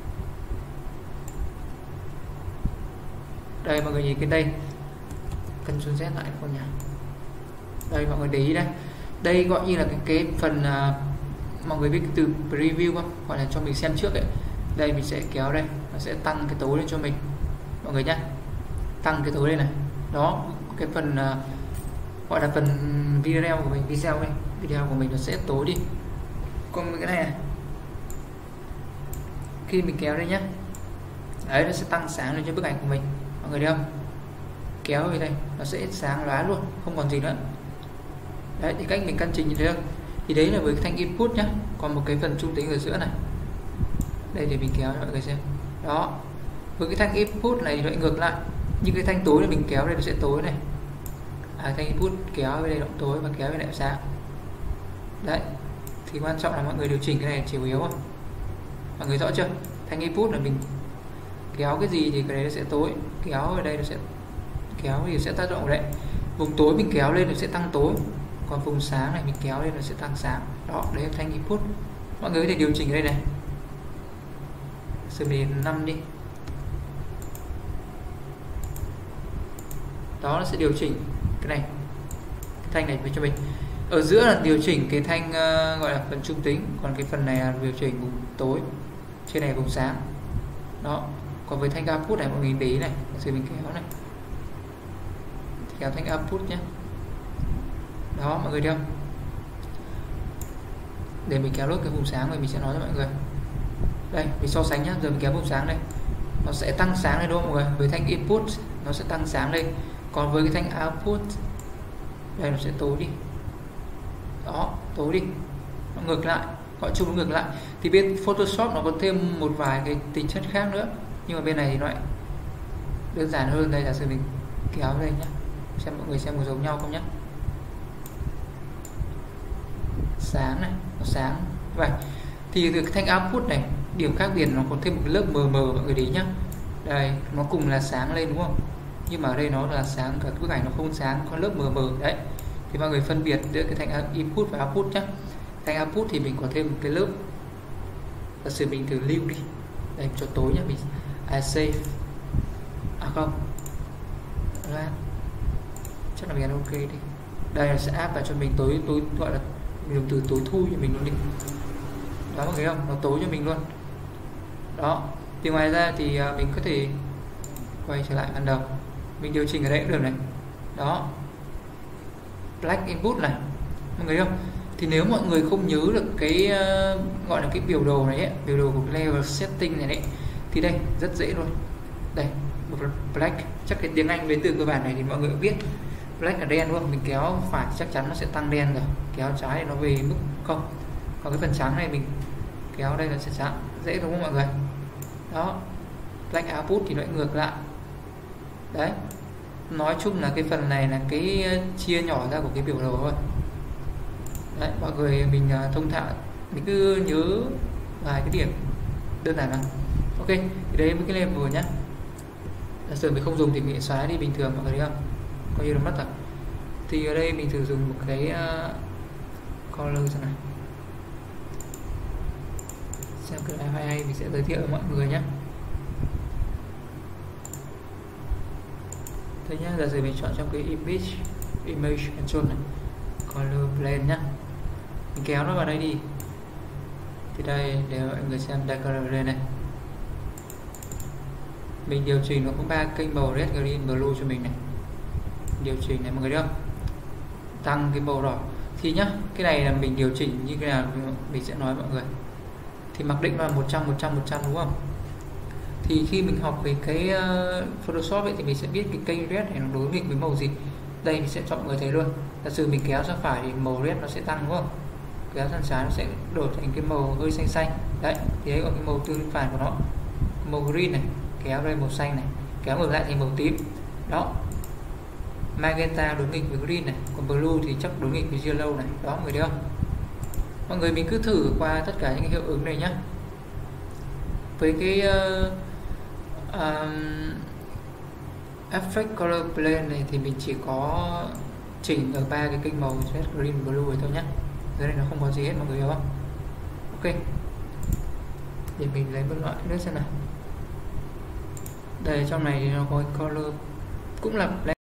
Đây mọi người nhìn cái đây, cần xuống Z lại không nhỉ? Đây mọi người để ý đây, đây gọi như là cái phần mọi người biết cái từ preview không, gọi là cho mình xem trước ấy. Đây mình sẽ kéo đây, nó sẽ tăng cái tối lên cho mình mọi người nhé, tăng cái tối đây này. Đó, cái phần gọi là phần video của mình, video của mình nó sẽ tối đi. Còn cái này khi mình kéo đây nhé, đấy nó sẽ tăng sáng lên cho bức ảnh của mình mọi người thấy không? Kéo về đây nó sẽ sáng lóa luôn, không còn gì nữa. Đấy, thì cách mình căn chỉnh như thế không? Thì đấy là với thanh input nhá. Còn một cái phần trung tính ở giữa này, Đây để mình kéo cho mọi người xem. Đó, với cái thanh input này thì lại ngược lại, như cái thanh tối này mình kéo đây nó sẽ tối này, thanh input kéo bên đây nó tối và kéo bên này sáng. Đấy, thì quan trọng là mọi người điều chỉnh cái này chiều yếu không? Mọi người rõ chưa? Thanh input là mình kéo cái gì thì cái đấy nó sẽ tối, kéo ở đây nó sẽ kéo thì sẽ tác động ở đây. Vùng tối mình kéo lên nó sẽ tăng tối, còn vùng sáng này mình kéo lên nó sẽ tăng sáng. Đó, đấy là thanh input. Mọi người có thể điều chỉnh ở đây này. Sử mình 5 đi. Đó, nó sẽ điều chỉnh cái này, cái thanh này cho mình. Ở giữa là điều chỉnh cái thanh gọi là phần trung tính, còn cái phần này là điều chỉnh vùng tối, trên này vùng sáng. Đó, còn với thanh output này mọi người để ý này, sử mình kéo này, kéo thanh output nhé. Đó, mọi người thấy không? Để mình kéo lốt cái vùng sáng này mình sẽ nói cho mọi người. Đây, mình so sánh nhé, giờ mình kéo vùng sáng đây, nó sẽ tăng sáng lên đúng không mọi người? Với thanh input nó sẽ tăng sáng lên, còn với cái thanh output đây nó sẽ tối đi. Đó, tối đi, nó ngược lại, gọi chung nó ngược lại. Thì bên Photoshop nó có thêm một vài cái tính chất khác nữa, nhưng mà bên này thì nó lại đơn giản hơn. Đây là sự mình kéo đây nhé, xem mọi người xem có giống nhau không nhé. Sáng này, nó sáng vậy. Thì cái thanh output này, điểm khác biệt nó có thêm một cái lớp mờ mờ mọi người để ý nhá. Đây, nó cùng là sáng lên đúng không? Nhưng mà ở đây nó là sáng, cả bức ảnh nó không sáng, có lớp mờ mờ đấy. Thì mọi người phân biệt giữa cái thanh input và output nhé. Thanh output thì mình có thêm một cái lớp, giả sử mình thử lưu đi, đây cho tối nhé, mình save, không, chắc là mình ăn ok đi. Đây là sẽ áp vào cho mình tối gọi là mình dùng từ tối thui cho mình luôn đi. Đó mọi người không, nó tối cho mình luôn. Đó, thì ngoài ra thì mình có thể quay trở lại ban đầu, mình điều chỉnh ở đây cũng được này. Đó, black input này, mọi người không? Thì nếu mọi người không nhớ được cái gọi là cái biểu đồ này ấy, biểu đồ của layer setting này đấy, thì đây rất dễ luôn. Đây, black, chắc cái tiếng Anh đến từ cơ bản này thì mọi người cũng biết. Black là đen đúng không? Mình kéo phải chắc chắn nó sẽ tăng đen rồi, kéo trái thì nó về mức không. Còn cái phần trắng này mình kéo đây là sẽ trắng, dễ đúng không mọi người? Đó, black output thì nó ngược lại. Đấy, nói chung là cái phần này là cái chia nhỏ ra của cái biểu đồ thôi. Đấy, mọi người mình thông thạo, mình cứ nhớ vài cái điểm đơn giản nào. Ok, thì đấy với cái level nhá. Giả sử mình không dùng thì mình xóa đi bình thường mọi người thấy không? Coi như là mất rồi. Thì ở đây mình thử dùng một cái color này, xem cái này hay mình sẽ giới thiệu với mọi người nhé. Thế nhá, giả sử mình chọn trong cái image control này, color blend nhá, mình kéo nó vào đây đi. Thì đây để mọi người xem đây, color blend này, mình điều chỉnh nó có 3 kênh màu red, green, blue cho mình này. Điều chỉnh này mọi người thấy không? Tăng cái màu đỏ. Thì nhá, cái này là mình điều chỉnh như thế nào mình sẽ nói mọi người. Thì mặc định là 100 đúng không? Thì khi mình học về cái Photoshop ấy, thì mình sẽ biết cái kênh red này nó đối nghịch với màu gì. Đây mình sẽ chọn mọi người thấy luôn. Giả sử mình kéo sang phải thì màu red nó sẽ tăng đúng không? Kéo sang trái nó sẽ đổi thành cái màu hơi xanh xanh. Đấy, thì đấy còn cái màu tương phản của nó. Màu green này, kéo đây màu xanh này, kéo ngược lại thành màu tím. Đó. Magenta đối nghịch với green này, còn blue thì chắc đối nghịch với yellow này. Đó mọi người thấy không? Mọi người mình cứ thử qua tất cả những cái hiệu ứng này nhé. Với cái effect color blend này thì mình chỉ có chỉnh ở 3 cái kênh màu red, green, blue thôi nhé. Dưới này nó không có gì hết mọi người hiểu không? Ok, để mình lấy một loại nữa xem nào. Đây trong này thì nó có color cũng là blend.